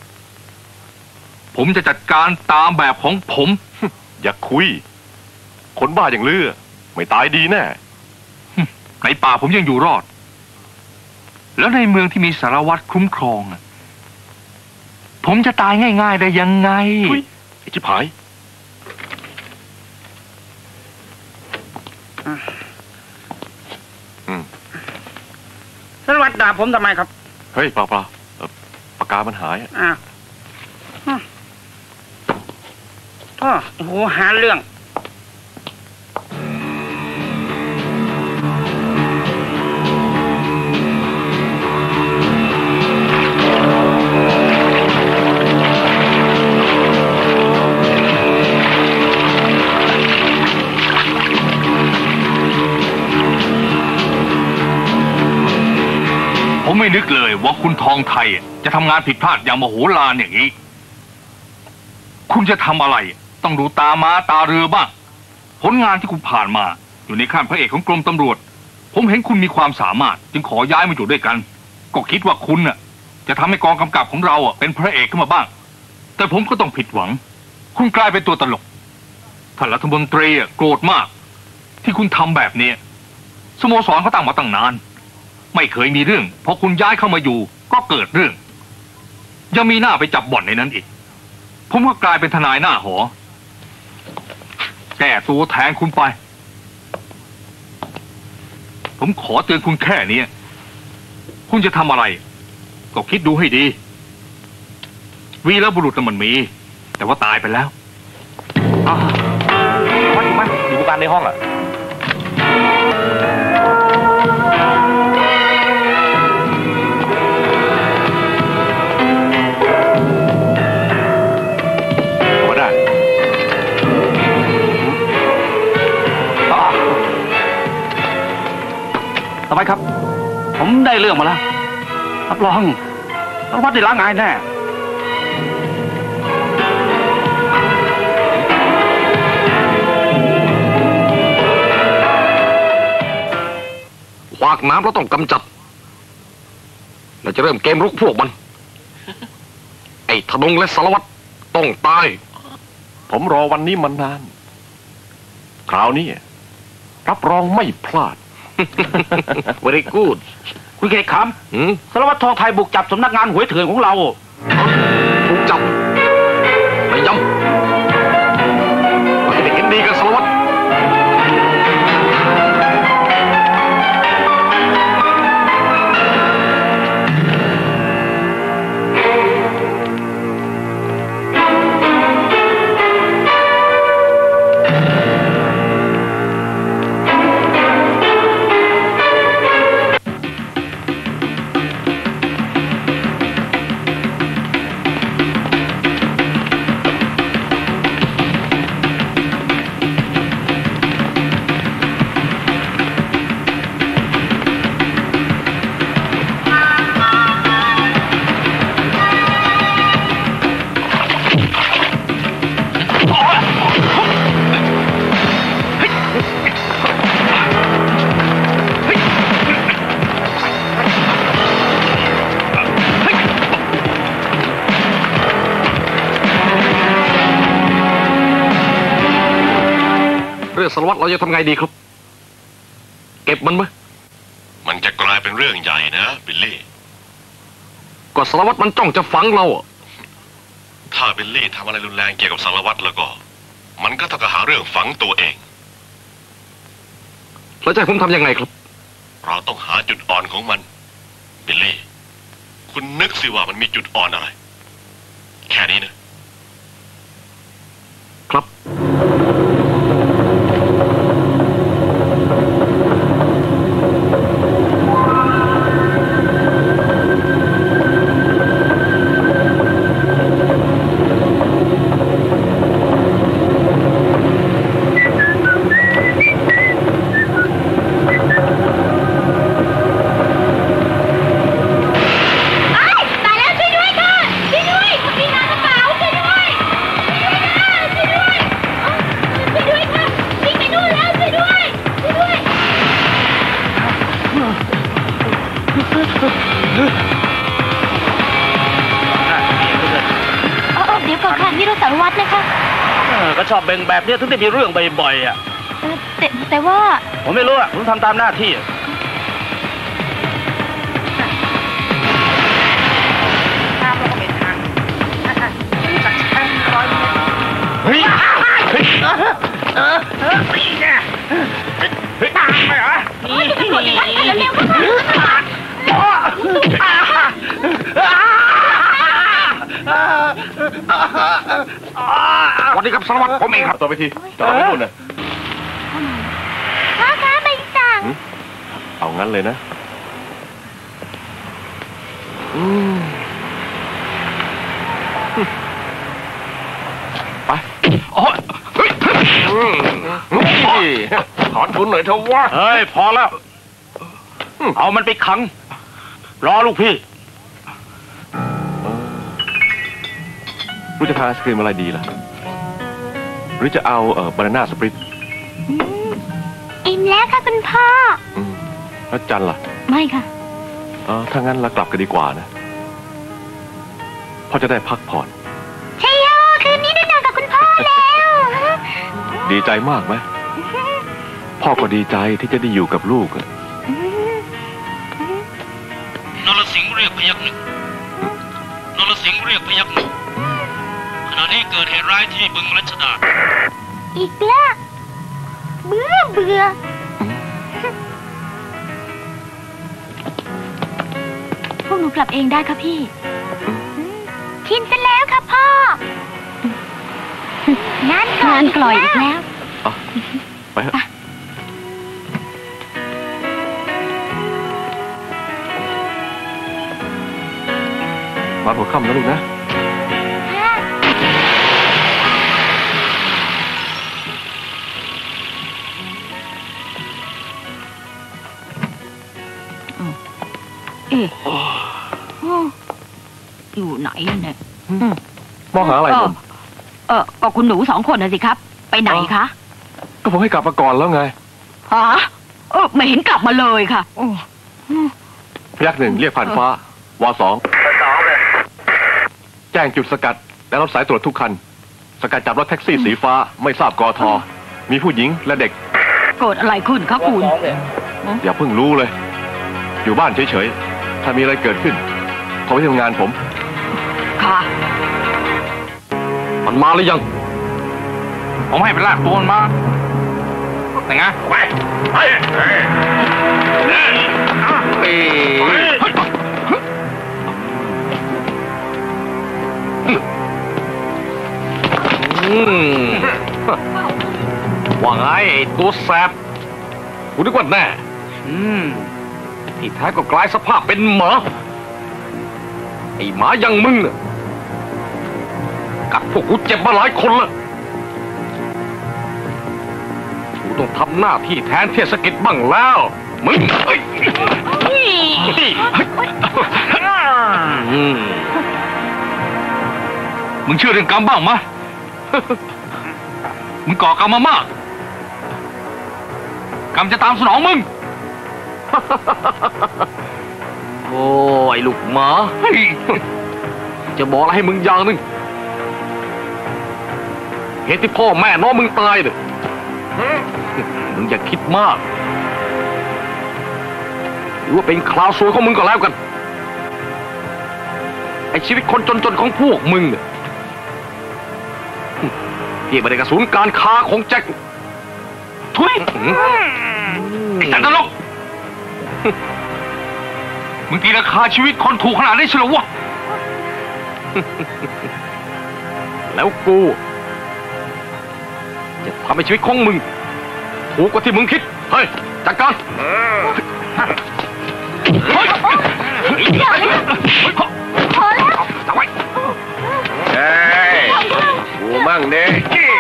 ผมจะจัดการตามแบบของผมอย่าคุยคนบ้าอย่างเลือไม่ตายดีแน่ในป่าผมยังอยู่รอดแล้วในเมืองที่มีสารวัตรคุ้มครองผมจะตายง่ายๆได้ยังไงไอ้ชิบหายสารวัตรด่าผมทำไมครับเฮ้ยเปล่าเปล่าปากกามันหายอ่ะโอ้โหหาเรื่องผมไม่นึกเลยว่าคุณทองไทยจะทำงานผิดพลาดอย่างมโหฬารอย่างนี้คุณจะทำอะไรต้องดูตาม้าตาเรือบ้างผลงานที่คุณผ่านมาอยู่ในขั้นพระเอกของกรมตำรวจผมเห็นคุณมีความสามารถจึงขอย้ายมาอยู่ด้วยกันก็คิดว่าคุณน่ะจะทำให้กองกำกับของเราอ่ะเป็นพระเอกขึ้นมาบ้างแต่ผมก็ต้องผิดหวังคุณกลายเป็นตัวตลกท่านรัฐมนตรีโกรธมากที่คุณทำแบบนี้สโมสรเขาตั้งมาตั้งนานไม่เคยมีเรื่องพอคุณย้ายเข้ามาอยู่ก็เกิดเรื่องยังมีหน้าไปจับบ่อนในนั้นอีกผมก็กลายเป็นทนายหน้าหอแก้ตัวแทนคุณไปผมขอเตือนคุณแค่นี้คุณจะทำอะไรก็คิดดูให้ดีวีรบุรุษมันมีแต่ว่าตายไปแล้วอ้าวว่าอยู่ไหมอยู่ผู้การในห้องอ่ะทำไมครับผมได้เรื่องมาแล้วรับรองสารวัตรได้ล้างงานแน่ขวากน้ำเราต้องกำจัดเราจะเริ่มเกมรุกพวกมันไอ้ธนงและสารวัตรต้องตายผมรอวันนี้มานานคราวนี้รับรองไม่พลาด very good คุณเกศคำสารวัตรทองไทยบุกจับสำนักงานหวยเถื่อนของเราบุกจับไม่ย้ำเราจะได้เห็นดีกันสารวัตรสารวัตรเราจะทำไงดีครับเก็บมันไหมมันจะกลายเป็นเรื่องใหญ่นะบิลลี่ก็สารวัตรมันจ้องจะฝังเราถ้าบิลลี่ทำอะไรรุนแรงเกี่ยวกับสารวัตรแล้วก็มันก็ต้องหาเรื่องฝังตัวเองแล้วจะให้ผมทำยังไงครับเราต้องหาจุดอ่อนของมันบิลลี่คุณนึกสิว่ามันมีจุดอ่อนอะไรแค่นี้นะครับชอบเบ่งแบบนี้ถึงได้มีเรื่องบ่อยๆอ่ะแต่แต่ว่าผมไม่รู้อ่ะผมทำตามหน้าที่เฮ้ยเฮ้ยเออเออเฮ้ยเนี่ยเฮ้ยตามไปเหรอนี่เร็วๆสวัสดีครับสารวัตรผมเองครับต่อไปทีจอดไม่พูดนะพ่อคะใบสั่งเอางั้นเลยนะไปโอ้ยถอนทุนหน่อยเถอะวะเฮ้ยพอแล้วเอามันไปขังรอลูกพี่รู้จะทานไอศครีมอะไรดีล่ะหรือจะเอาเอ่อบานาน่าสปริตอิ่มแล้วค่ะคุณพ่ออืมแล้วจันล่ะไม่ค่ะเออถ้างั้นเรากลับกันดีกว่านะพ่อจะได้พักผ่อนชัยโยคืนนี้ได้นอนกับคุณพ่อแล้วดีใจมากไหมพ่อก็ดีใจที่จะได้อยู่กับลูกอะนรสิงห์เรียกพยัคฆ์หนึ่งนรสิงห์เรียกพยัคฆ์หนึ่งขณะนี้เกิดเหตุร้ายที่บึงรัชดาอีกแล้วเบื่อเบื่อพวกหนูกลับเองได้ค่ะพี่ชินซะแล้วค่ะพ่องานกลอยกลอยอีกแล้วไปเถอะมาหัวค่ำนะลูกนะเอ๊ะอยู่ไหนเนี่ยมองหาอะไรผมเออก็คุณหนูสองคนนะสิครับ ไปไหนคะก็ผมให้กลับมาก่อนแล้วไงฮะเออไม่เห็นกลับมาเลยค่ะพยักหนึ่งเรียกผ่านฟ้าวสองแจ้งจุดสกัดและรถสายตรวจทุกคัน สกัดจับรถแท็กซี่สีฟ้าไม่ทราบกทมีผู้หญิงและเด็กเกิดอะไรขึ้นคะคุณอย่าเพิ่งรู้เลย อยู่บ้านเฉยๆถ้ามีอะไรเกิดขึ้นโทรไปทำงานผมค่ะมันมาหรือยังผมให้ไปลากตัวมันมาแต่ไงไปไปว่าไงไอ้ตัวแสบกูนึกว่าแน่ที่แท้ก็กลายสภาพเป็นหมาไอ้หมายังมึงน่ะกัดพวกกูเจ็บมาหลายคนแล้วกูต้องทำหน้าที่แทนเทศกิจบ้างแล้วมึงเอ้ยมึงเชื่อเรื่องกรรมบ้างไหมมึงก่อกรรมมามากกรรมจะตามสนองมึงโอ้ยลูกหมาจะบอกอะไรให้มึงอย่างหนึ่งเหตุที่พ่อแม่น้องมึงตายเนี่ยมึงอย่าคิดมากหรือว่าเป็นคราวซวยของมึงก็แล้วกันไอชีวิตคนจนๆของพวกมึงเนี่ยเทียบไปในกระสุนการค้าของแจ็คทุยไอ้สันตลกมึงตีราคาชีวิตคนถูกขนาดนี้เชียววะแล้วกูจะทำให้ชีวิตของมึงถูกกว่าที่มึงคิดเฮ้ยจัดการเฮ้ยพอแล้วจับไว้เฮ้ยกูมั่งเด้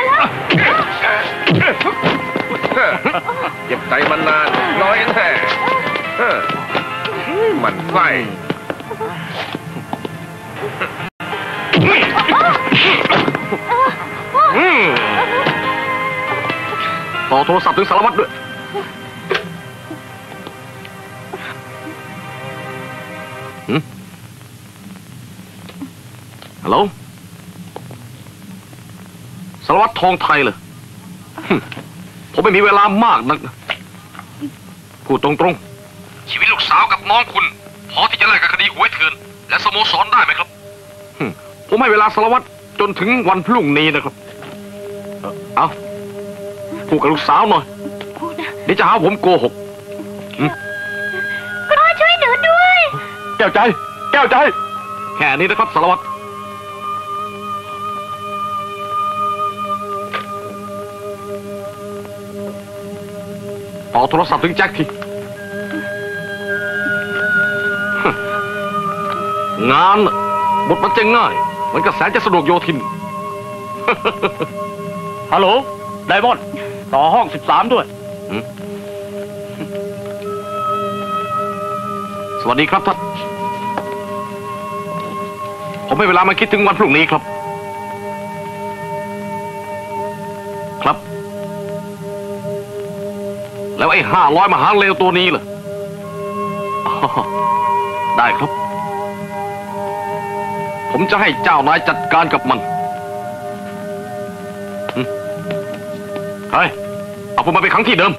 เจ็บใจมานานน้อยแท้มันไส้ต่อโทรศัพท์ถึงสารวัตรด้วยฮัลโหลสารวัตรทองไทยเลยผมไม่มีเวลามากนักพูดตรงๆชีวิตลูกสาวกับน้องคุณพอที่จะแลกกับคดีหวยเถื่อนและสโมสรได้ไหมครับผมให้เวลาสารวัตรจนถึงวันพรุ่งนี้นะครับเอาพูดกับลูกสาวหน่อยเดี๋ยวจะหาผมโกหกก็ช่วยหนูด้วยแก้วใจแก้วใจแค่นี้นะครับสารวัตรต่อโทรศัพท์ถึงแจ็คทีงานบทมันจะง่ายเหมือนกับแสนจะสะดวกโยธินฮัลโหลไดมอนด์ต่อห้องสิบสามด้วยสวัสดีครับท่านผมให้เวลามาคิดถึงวันพรุ่งนี้ครับครับแล้วไอ้ห้าร้อยมหาเลวตัวนี้ล่ะได้ครับผมจะให้เจ้านายจัดการกับมันเฮ้ยเอาผมมาไปขังที่เดิม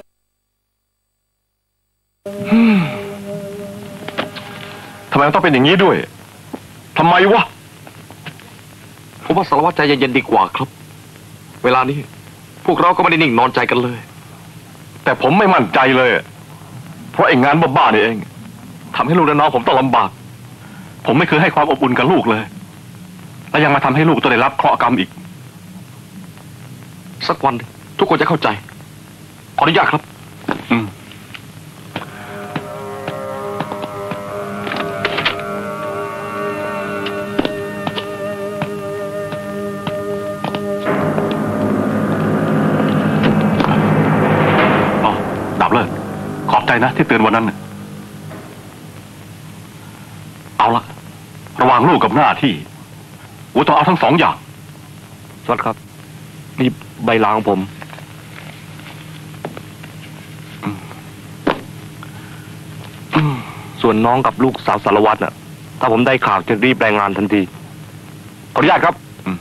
ทำไมมันต้องเป็นอย่างนี้ด้วยทำไมวะผมว่าสารวัตรใจเย็นๆดีกว่าครับเวลานี้พวกเราก็ไม่ได้นิ่งนอนใจกันเลยแต่ผมไม่มั่นใจเลยเพราะไอ้งานบ้าๆนี่เองทำให้ลูกและน้องผมต้องลำบากผมไม่เคยให้ความอบอุ่นกับลูกเลยและยังมาทำให้ลูกต้องได้รับเคราะห์กรรมอีกสักวันทุกคนจะเข้าใจขออนุญาตครับอืมดับเลยขอบใจนะที่เตือนวันนั้นเอาละระหว่างลูกกับหน้าที่กูต้องเอาทั้งสองอย่างสวัสดีครับนี่ใบลาของผมส่วนน้องกับลูกสาวสารวัตรน่ะถ้าผมได้ข่าวจะรีบรายงานทันทีขออนุญาตครับ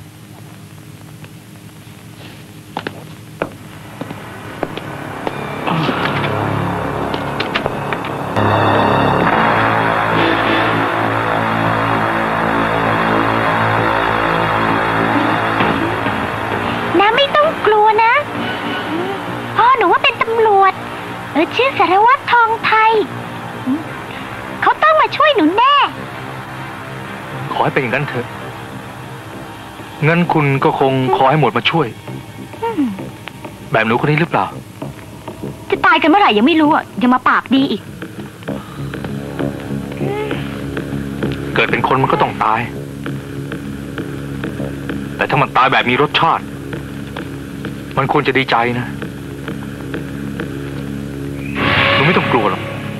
ชื่อสารวัตรทองไทยเขาต้องมาช่วยหนูแน่ขอให้เป็นอย่างนั้นเถอะงั้นคุณก็คงขอให้หมดมาช่วยแบบหนูคนนี้หรือเปล่าจะตายกันเมื่อไหร่ยังไม่รู้อ่ะยังมาปากดีอีกเกิดเป็นคนมันก็ต้องตายแต่ถ้ามันตายแบบมีรสชาติมันควรจะดีใจนะหนูไม่ต้องกลัวหรอก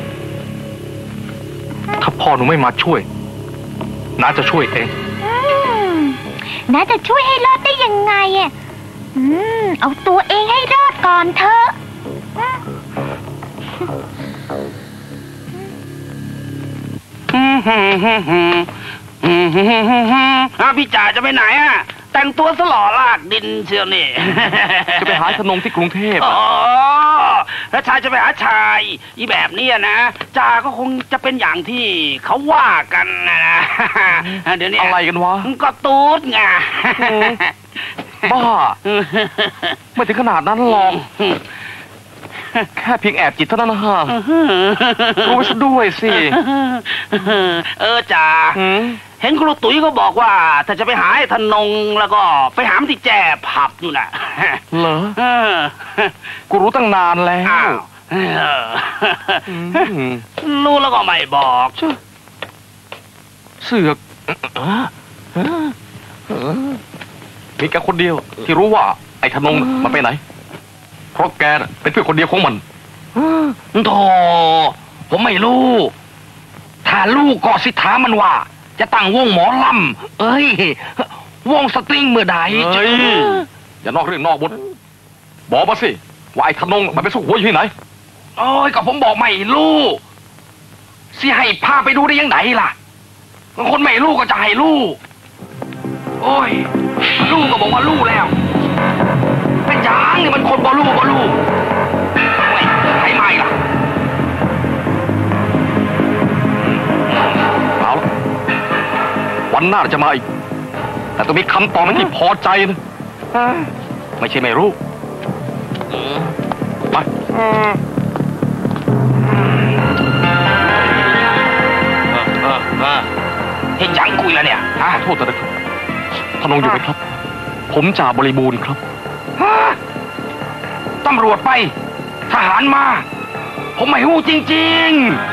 ถ้าพ่อหนูไม่มาช่วยน้าจะช่วยเองน้าจะช่วยให้รอดได้ยังไงอ่ะอืมเอาตัวเองให้รอดก่อนเถอะอ้าวพี่จ่าจะไปไหนอ่ะแต่งตัวสล่อลากดินเชียวนี่จะไปหาธนงที่กรุงเทพอ๋อแล้วชายจะไปหาชายอีแบบนี้นะจ่าก็คงจะเป็นอย่างที่เขาว่ากันนะเดี๋ยวนี้อะไรกันวะก็ตูดไงบ้าไม่ถึงขนาดนั้นหรอกแค่เพียงแอบจิตเท่านั้นนะฮะรู้ซะด้วยสิเออจ่าเห็นครูตุ๋ยก็บอกว่าถ้าจะไปหาไอ้ธนงแล้วก็ไปหามที่แจ่ผับอยู่น่ะเหรอกูรู้ตั้งนานแล้วรู้แล้วก็ไม่บอกเสือกมีแกคนเดียวที่รู้ว่าไอ้ธนงมันไปไหนเพราะแกเป็นเพื่อนคนเดียวของมันโธ่ผมไม่รู้ถ้าลูกก็สิถามมันว่าจะตั้งวงหมอลำเอ้ยวงสตริงเมื่อใดเอ้ยอย่านอกเรื่องนอกบทบอกมาสิว่าไอ้ธนงมันไปสู้หัวอยู่ที่ไหนโอ้ยก็ผมบอกไม่รู้สิให้พาไปดูได้ยังไงล่ะคนไม่รู้ก็จะให้รู้โอ้ยรู้ก็บอกว่ารู้แล้วางนี่มันคนบอลูบอลูไม่ไหนไม่ล่ะเอาละวันหน้าจะมาอีกแต่ต้องมีคำตอบที่พอใจนะไม่ใช่ไม่รู้ไปเฮ้ยจังกุยแล้วเนี่ยขอโทษนะครับท่านนงอยู่ไหมครับผมจ่าบริบูรณ์ครับตำรวจไปทหารมาผมไม่รู้จริง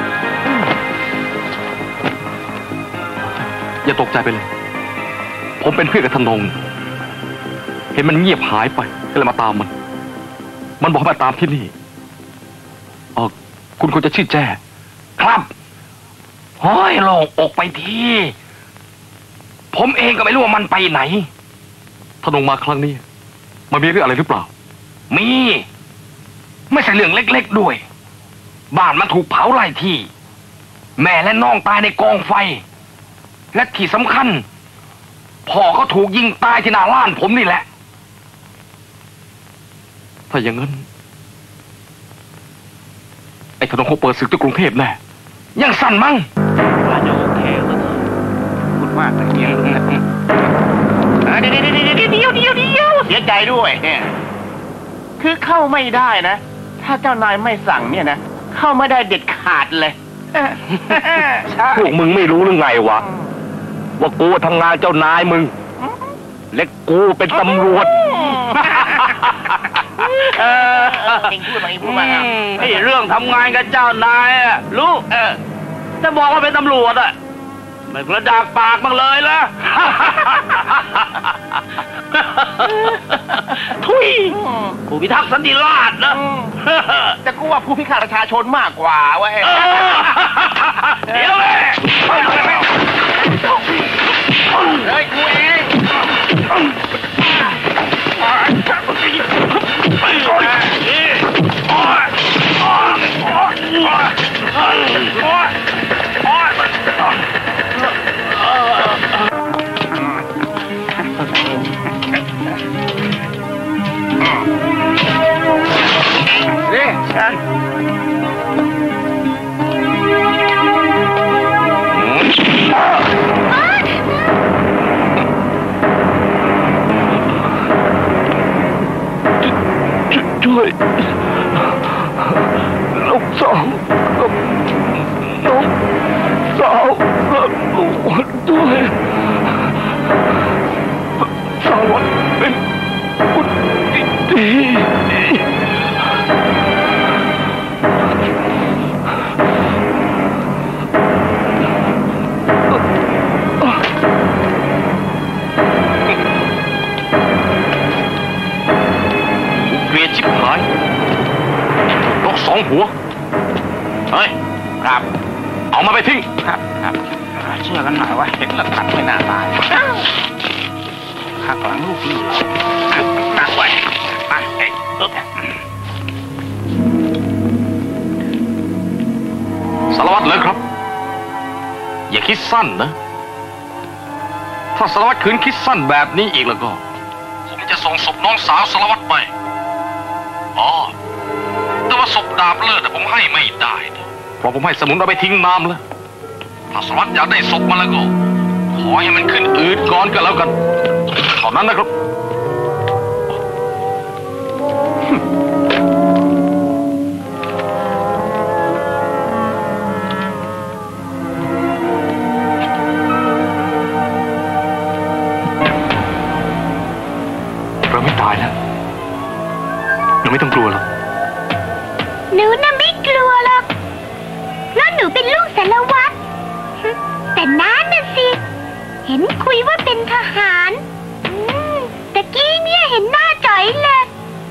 ๆอย่าตกใจไปเลยผมเป็นเพื่อนกับท่านนงเห็นมันเงียบหายไปก็เลยมาตามมันมันบอกให้มาตามที่นี่เออคุณควรจะชื่อแจ้ครับโอ้ยโล่งอกไปทีผมเองก็ไม่รู้ว่ามันไปไหนท่านนงมาครั้งนี้มันมีเรื่องอะไรหรือเปล่ามีไม่ใช่เรื่องเล็กๆด้วยบ้านมันถูกเผาไล่ที่แม่และน้องตายในกองไฟและที่สำคัญพ่อเขาถูกยิงตายที่หน้าร้านผมนี่แหละถ้าอย่างนั้นไอ้ธนงคงเปิดศึกที่กรุงเทพแน่ยังสั่นมั้งน่าจะโอเคแล้วนะพูดมากเลยเนี่ยเดี๋ยวเดี๋ยวเดี๋ยวเดี๋ยวเดี๋ยวเดี๋ยวเดี๋ยวเสียใจด้วยคือเข้าไม่ได้นะถ้าเจ้านายไม่สั่งเนี่ยนะเข้าไม่ได้เด็ดขาดเลยพวกมึงไม่รู้หรือไงวะว่ากูทำงานเจ้านายมึงเล็กกูเป็นตำรวจเออเองพูดมาเองพูดมาไอ้เรื่องทำงานกับเจ้านายอะรู้เออจะบอกว่าเป็นตำรวจอะไม่กระดากปากบ้างเลยล่ะทุยผู้พิทักษ์สันติราษฎร์นะแต่กูว่าผู้พิฆาตประชาชนมากกว่าเว้ยเดี๋ยวเลยเฮ้ยกูเองนี่ฉันช่วยลูกสาวกับน้องสาวกับลูกด้วยสาวเป็นคนดีชิบหายนกสองหัวเฮ้ยครับเอามาไปทิ้งครับครับเชื่อกันหน่อยว่าเห็นแล้วขัดไม่น่าตายหักหลังลูกพี่หนักไว้ไปเอ๊ะสารวัตรเลยครับอย่าคิดสั้นนะถ้าสารวัตรคืนคิดสั้นแบบนี้อีกแล้วก็ผมจะส่งศพน้องสาวสารวัตรไปอ๋อแต่ว่าศพดาบเลิศผมให้ไม่ได้เพราะผมให้สมุนเอาไปทิ้งน้ำแล้วถ้าสารวัตรอยากได้ศพมาแล้วก็ขอให้มันขึ้นอืดก่อนก็แล้วกันเท่านั้นนะครับเราไม่ตายแล้วเราไม่ต้องกลัวหรอกหนูน่ะไม่กลัวหรอกเพราะหนูเป็นลูกสารวัตรแต่น้าน่ะสิเห็นคุยว่าเป็นทหารตะกี้เนี่ยเห็นหน้าจ๋อยเลย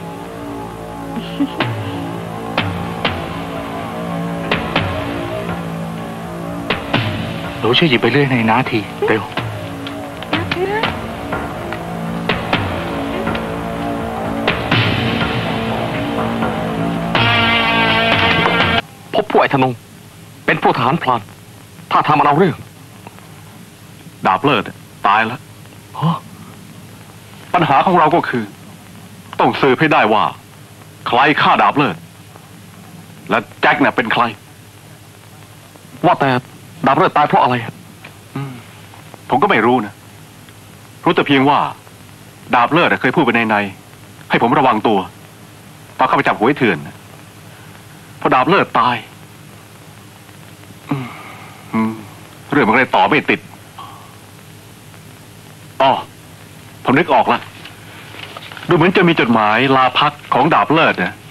หนูช่วยหยิบไปเรื่อยในน้าทีเร็วพบผู้ไอ้ธนงเป็นผู้ทหารพลานถ้าทำมันเอาเรื่องดาบเลิศตายแล้วปัญหาของเราก็คือต้องสืบให้ได้ว่าใครฆ่าดาบเลิศและแจ็คเนี่ยเป็นใครว่าแต่ดาบเลิศตายเพราะอะไรผมก็ไม่รู้นะรู้แต่เพียงว่าดาบเลิศเคยพูดไปในในให้ผมระวังตัวตอนเข้าไปจับหวยเถื่อนพอดาบเลิศตายเรื่องมันเลยต่อไม่ติดอ๋อผมนึกออกละดูเหมือนจะมีจดหมายลาพักของดาบเลิศนะ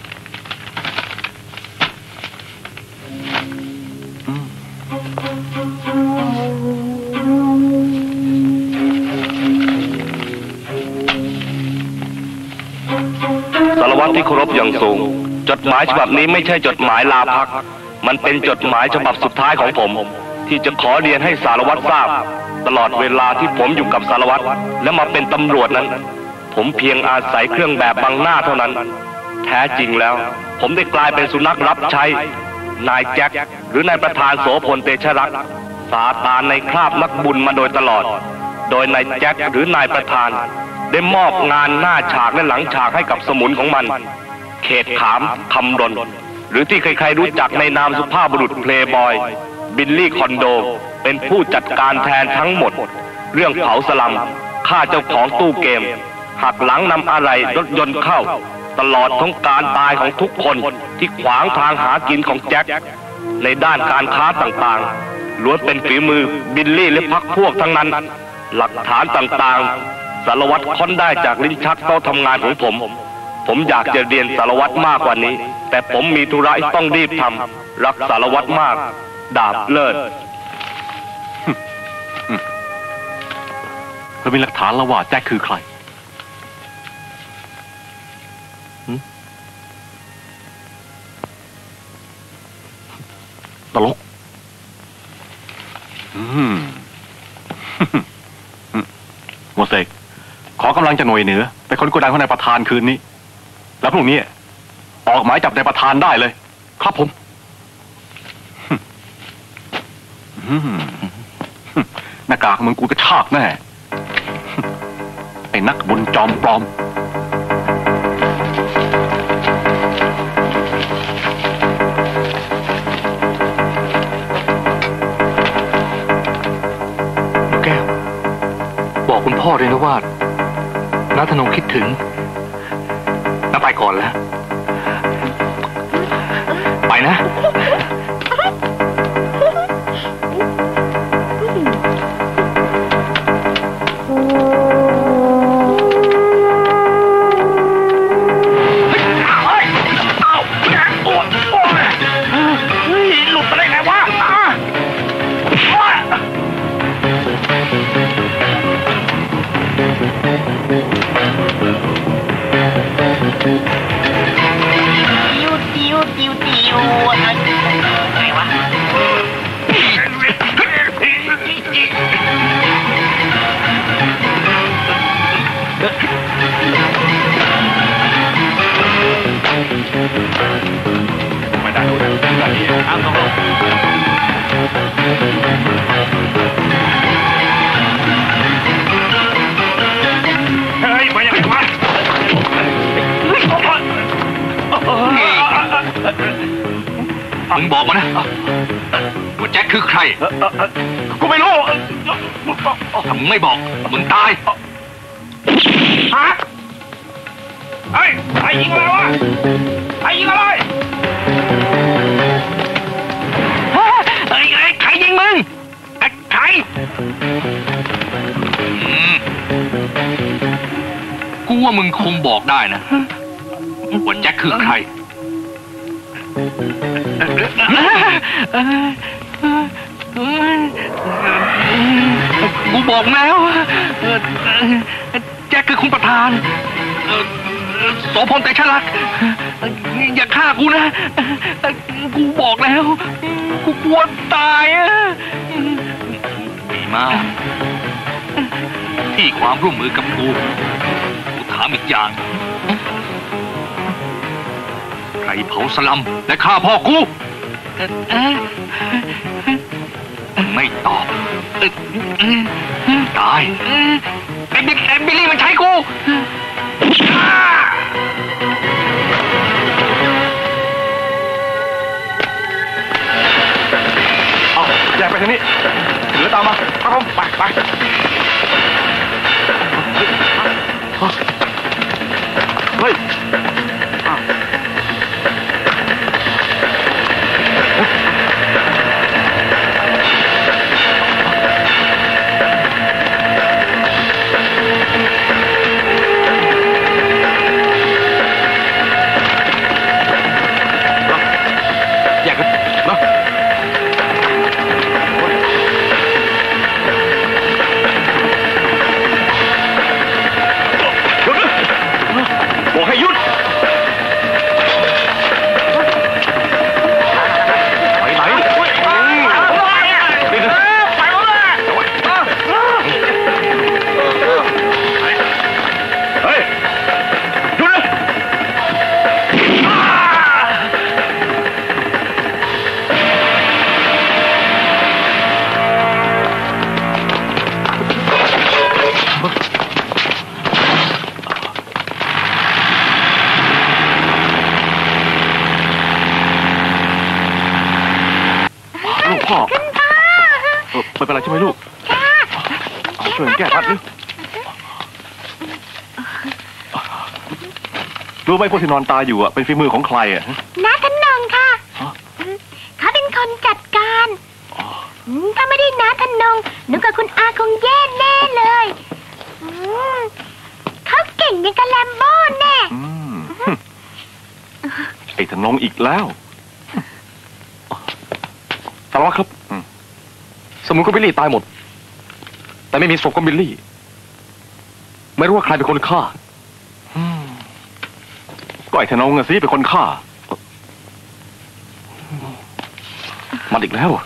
สารวัตรที่เคารพอย่างสูงจดหมายฉบับนี้ไม่ใช่จดหมายลาพักมันเป็นจดหมายฉบับสุดท้ายของผมที่จะขอเรียนให้สารวัตรทราบตลอดเวลาที่ผมอยู่กับสารวัตรและมาเป็นตำรวจนั้นผมเพียงอาศัยเครื่องแบบบังหน้าเท่านั้นแท้จริงแล้วผมได้กลายเป็นสุนัขรับใช้นายแจ็คหรือนายประธานโสพลเตชะรักษ์ซาตานในคราบนักบุญมาโดยตลอดโดยนายแจ็คหรือนายประธานได้มอบงานหน้าฉากและหลังฉากให้กับสมุนของมันเขตขามคำรณหรือที่ใครๆรู้จักในนามสุภาพบุรุษเพลย์บอยบิลลี่คอนโดเป็นผู้จัดการแทนทั้งหมดเรื่องเผาสลัมฆ่าเจ้าของตู้เกมหักหลังนำอะไรรถยนต์เข้าตลอดทั้งการตายของทุกคนที่ขวางทางหากินของแจ็คในด้านการค้าต่างๆล้วนเป็นฝีมือบิลลี่และพรรคพวกทั้งนั้นหลักฐานต่างๆสารวัตรค้นได้จากลิ้นชักโต๊ะทำงานของผมผมอยากจะเรียนสารวัตรมากกว่านี้แต่ผมมีธุระต้องรีบทำรักสารวัตรมากดาบเลิศเรามีหลักฐานแล้วว่าแจ็คคือใครตลกโมเสกขอกำลังจากหน่วยเหนือไปค้นโกดังของนายประธานคืนนี้แล้วพรุ่งนี้ออกหมายจับนายประธานได้เลยครับผมหน้ากากมึงกูกระชากแน่ไอ้นักบุญจอมปลอมแก้วบอกคุณพ่อเลยนะว่าน้าธนงคิดถึงน้าไปก่อนแล้วไปนะมึงบอกมานะว่าแจ็คคือใครกูไม่รู้ถ้ามึงไม่บอกมึงตายฮะเฮ้ยใครยิงอะไรวะใครยิงอะไรเฮ้ยใครยิงมึงใครกูว่ามึงคงบอกได้นะว่าแจ็คคือใครกูบอกแล้วแจ็คคือคุณประธานโสพลเตชะรักษ์อย่าฆ่ากูนะกูบอกแล้วกูกลัวตายดีมากที่ความร่วมมือกับกูกูถามอีกอย่างใครเผาสลัมและฆ่าพ่อกูไม่ตอบตายไอ้บิลลี่มันใช้กูเอาแยกไปทางนี้เหลือตามมาครับผมไปไปเฮ้ยพ่อเออไม่เป็นไรใช่ไหมลูกช่วยแก้พัดนี่รู้ไหมพวกที่นอนตายอยู่อ่ะเป็นฝีมือของใครอ่ะน้าท่านนงค่ะเขาเป็นคนจัดการถ้าไม่ได้น้าท่านนงหนูกับคุณอาคงแย่แน่เลยเขาเก่งอย่างกับแลมโบ้แน่ไอ้ท่านนงอีกแล้วสารวัตรครับสมุนของบิลลี่ตายหมดแต่ไม่มีศพของบิลลี่ไม่รู้ว่าใครเป็นคนฆ่าก็ไอ้ธนงสิเป็นคนฆ่ามันอีกแล้ว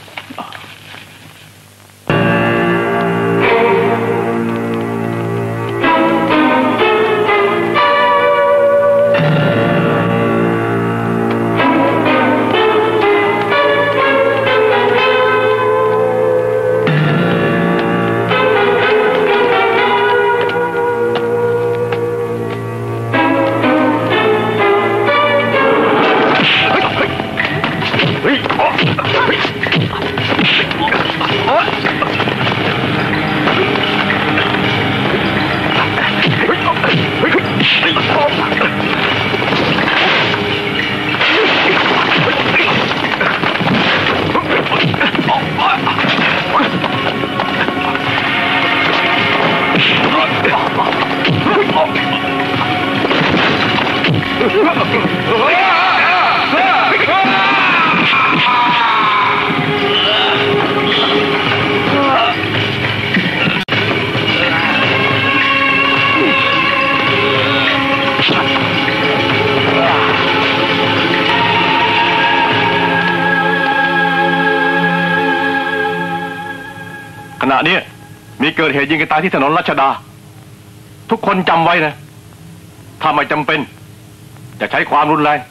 ขณะนี้มีเกิดเหตุยิงกันตายที่ถนนรัชดาทุกคนจำไว้นะถ้าไม่จำเป็นจะใช้ความรุนแรง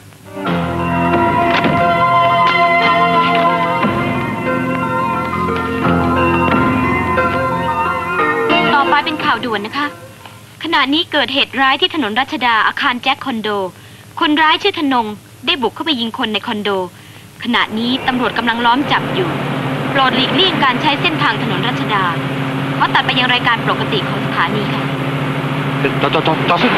ต่อไปเป็นข่าวด่วนนะคะขณะนี้เกิดเหตุร้ายที่ถนนรัชดาอาคารแจ็คคอนโดคนร้ายชื่อธนงได้บุกเข้าไปยิงคนในคอนโดขณะนี้ตำรวจกำลังล้อมจับอยู่โปรดหลีกเลี่ยงการใช้เส้นทางถนนรัชดาเพราะตัดไปยังรายการปกติของสถานีค่ะจอดจอดจอดจอดสิ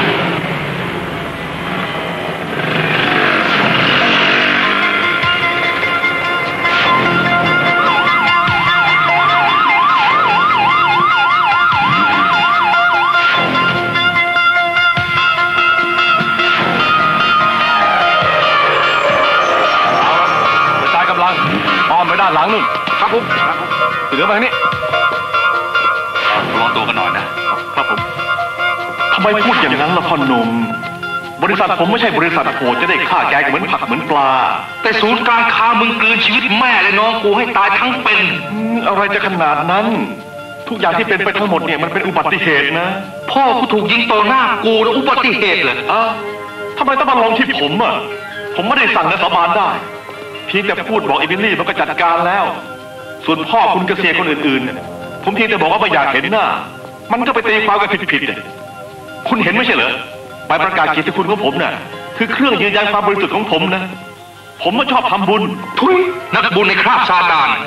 อ้อมไปด้านหลังนู่นครับผมเหลือไปนี่ระวังตัวกันหน่อยนะครับผมทำไมพูดอย่างนั้นล่ะพ่อหนุ่มบริษัทผมไม่ใช่บริษัทโหดจะได้ฆ่าแกเหมือนผักเหมือนปลาแต่ศูนย์การค้ามึงกลืนชีวิตแม่และน้องกูให้ตายทั้งเป็นอะไรจะขนาดนั้นทุกอย่างที่เป็นไปทั้งหมดเนี่ยมันเป็นอุบัติเหตุนะพ่อกูถูกยิงต่อหน้ากูแล้วอุบัติเหตุเลยอ่ะทำไมต้องมาลงที่ผมอ่ะผมไม่ได้สั่งและสาบานได้เพียงแต่พูดบอกเอมิลี่มันก็จัดการแล้วส่วนพ่อคุณกเกษียณคนอื่นๆผมเพียงแต่บอกว่าไม่อยากเห็นหน้ามันก็ไปตีความกันผิดๆเลยคุณเห็นไม่ใช่เหรอใบประกาศเกียรติคุณของผมน่ะคือเครื่องยืนยันความบริสุทธิ์ของผมนะผมไม่ชอบทำบุญทุยนักบุญในคราบซาตาน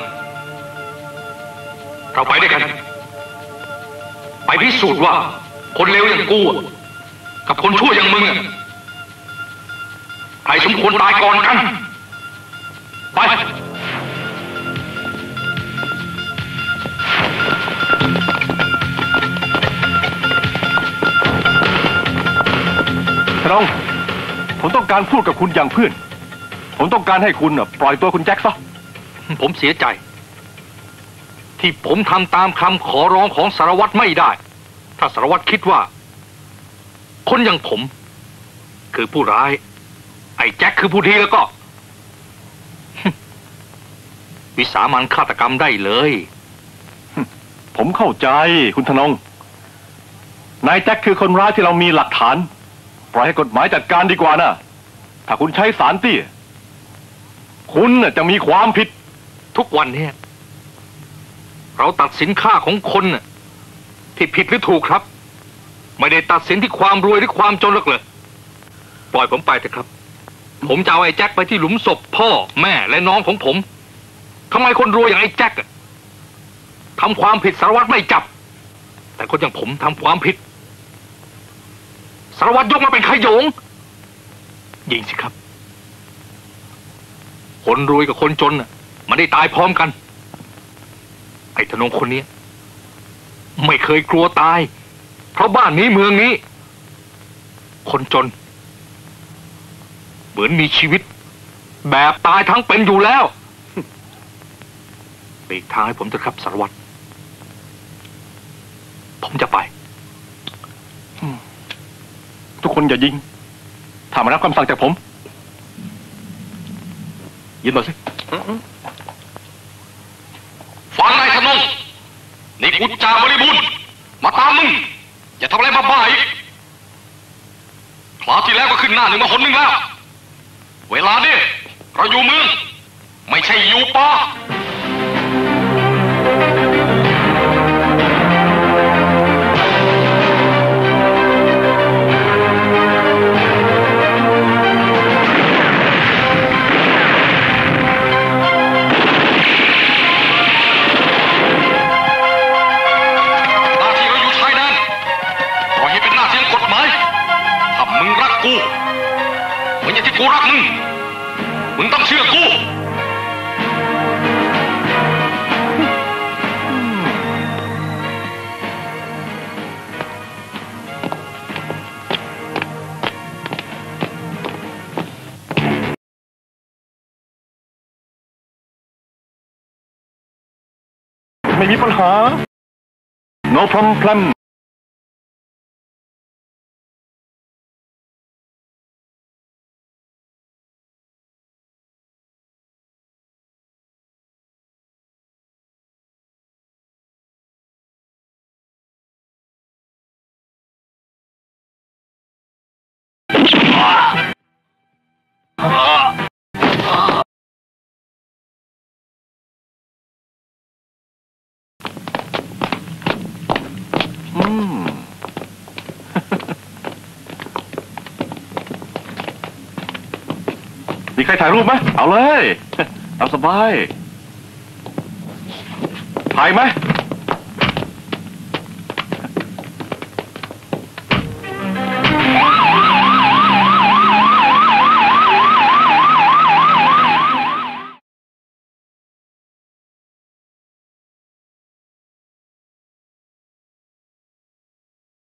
เราไปด้วยกันไปพิสูจน์ว่าคนเลวอย่างกูกับคนชั่วอย่างมึงใครสมควรตายก่อนกันไปธนงผมต้องการพูดกับคุณอย่างเพื่อนผมต้องการให้คุณปล่อยตัวคุณแจ็คซะผมเสียใจที่ผมทำตามคำขอร้องของสารวัตรไม่ได้ถ้าสารวัตรคิดว่าคนอย่างผมคือผู้ร้ายไอ้แจ็คคือผู้ดีแล้วก็วิสามันฆาตกรรมได้เลยผมเข้าใจคุณธนงนายแจ็คคือคนร้ายที่เรามีหลักฐานปล่อยให้กฎหมายจัดการดีกว่านะถ้าคุณใช้สารเตี้ยคุณจะมีความผิดทุกวันนี้เราตัดสินค่าของคนที่ผิดหรือถูกครับไม่ได้ตัดสินที่ความรวยหรือความจนหรอกเลยปล่อยผมไปเถอะครับผมจะเอาไอ้แจ็คไปที่หลุมศพพ่อแม่และน้องของผมทำไมคนรวยอย่างไอ้แจ็คทำความผิดสารวัตรไม่จับแต่คนอย่างผมทำความผิดสารวัตรยกมาเป็นขโยงยิงสิครับคนรวยกับคนจนน่ะมันได้ตายพร้อมกันไอ้ธนงคนนี้ไม่เคยกลัวตายเพราะบ้านนี้เมืองนี้คนจนเหมือนมีชีวิตแบบตายทั้งเป็นอยู่แล้วหลีกทางให้ผมเถอะครับสารวัตรผมจะไปทุกคนอย่ายิงถ้ามารับคำสั่งจากผมยินมาสิฟังนายธนงนี่กุญจาบริบูรณ์มาตามมึงอย่าทำอะไรบ้าๆอีกคราวที่แล้วก็ขึ้นหน้าหนึ่งมาคนหนึ่งแล้วเวลานี้เราอยู่เมืองไม่ใช่อยู่ป่ากูเหมือนอย่างที่กูรักมึงมึงต้องเชื่อกูไม่มีปัญหา no problemมีใครถ่ายรูปไหมเอาเลยเอาสบายถ่ายไหม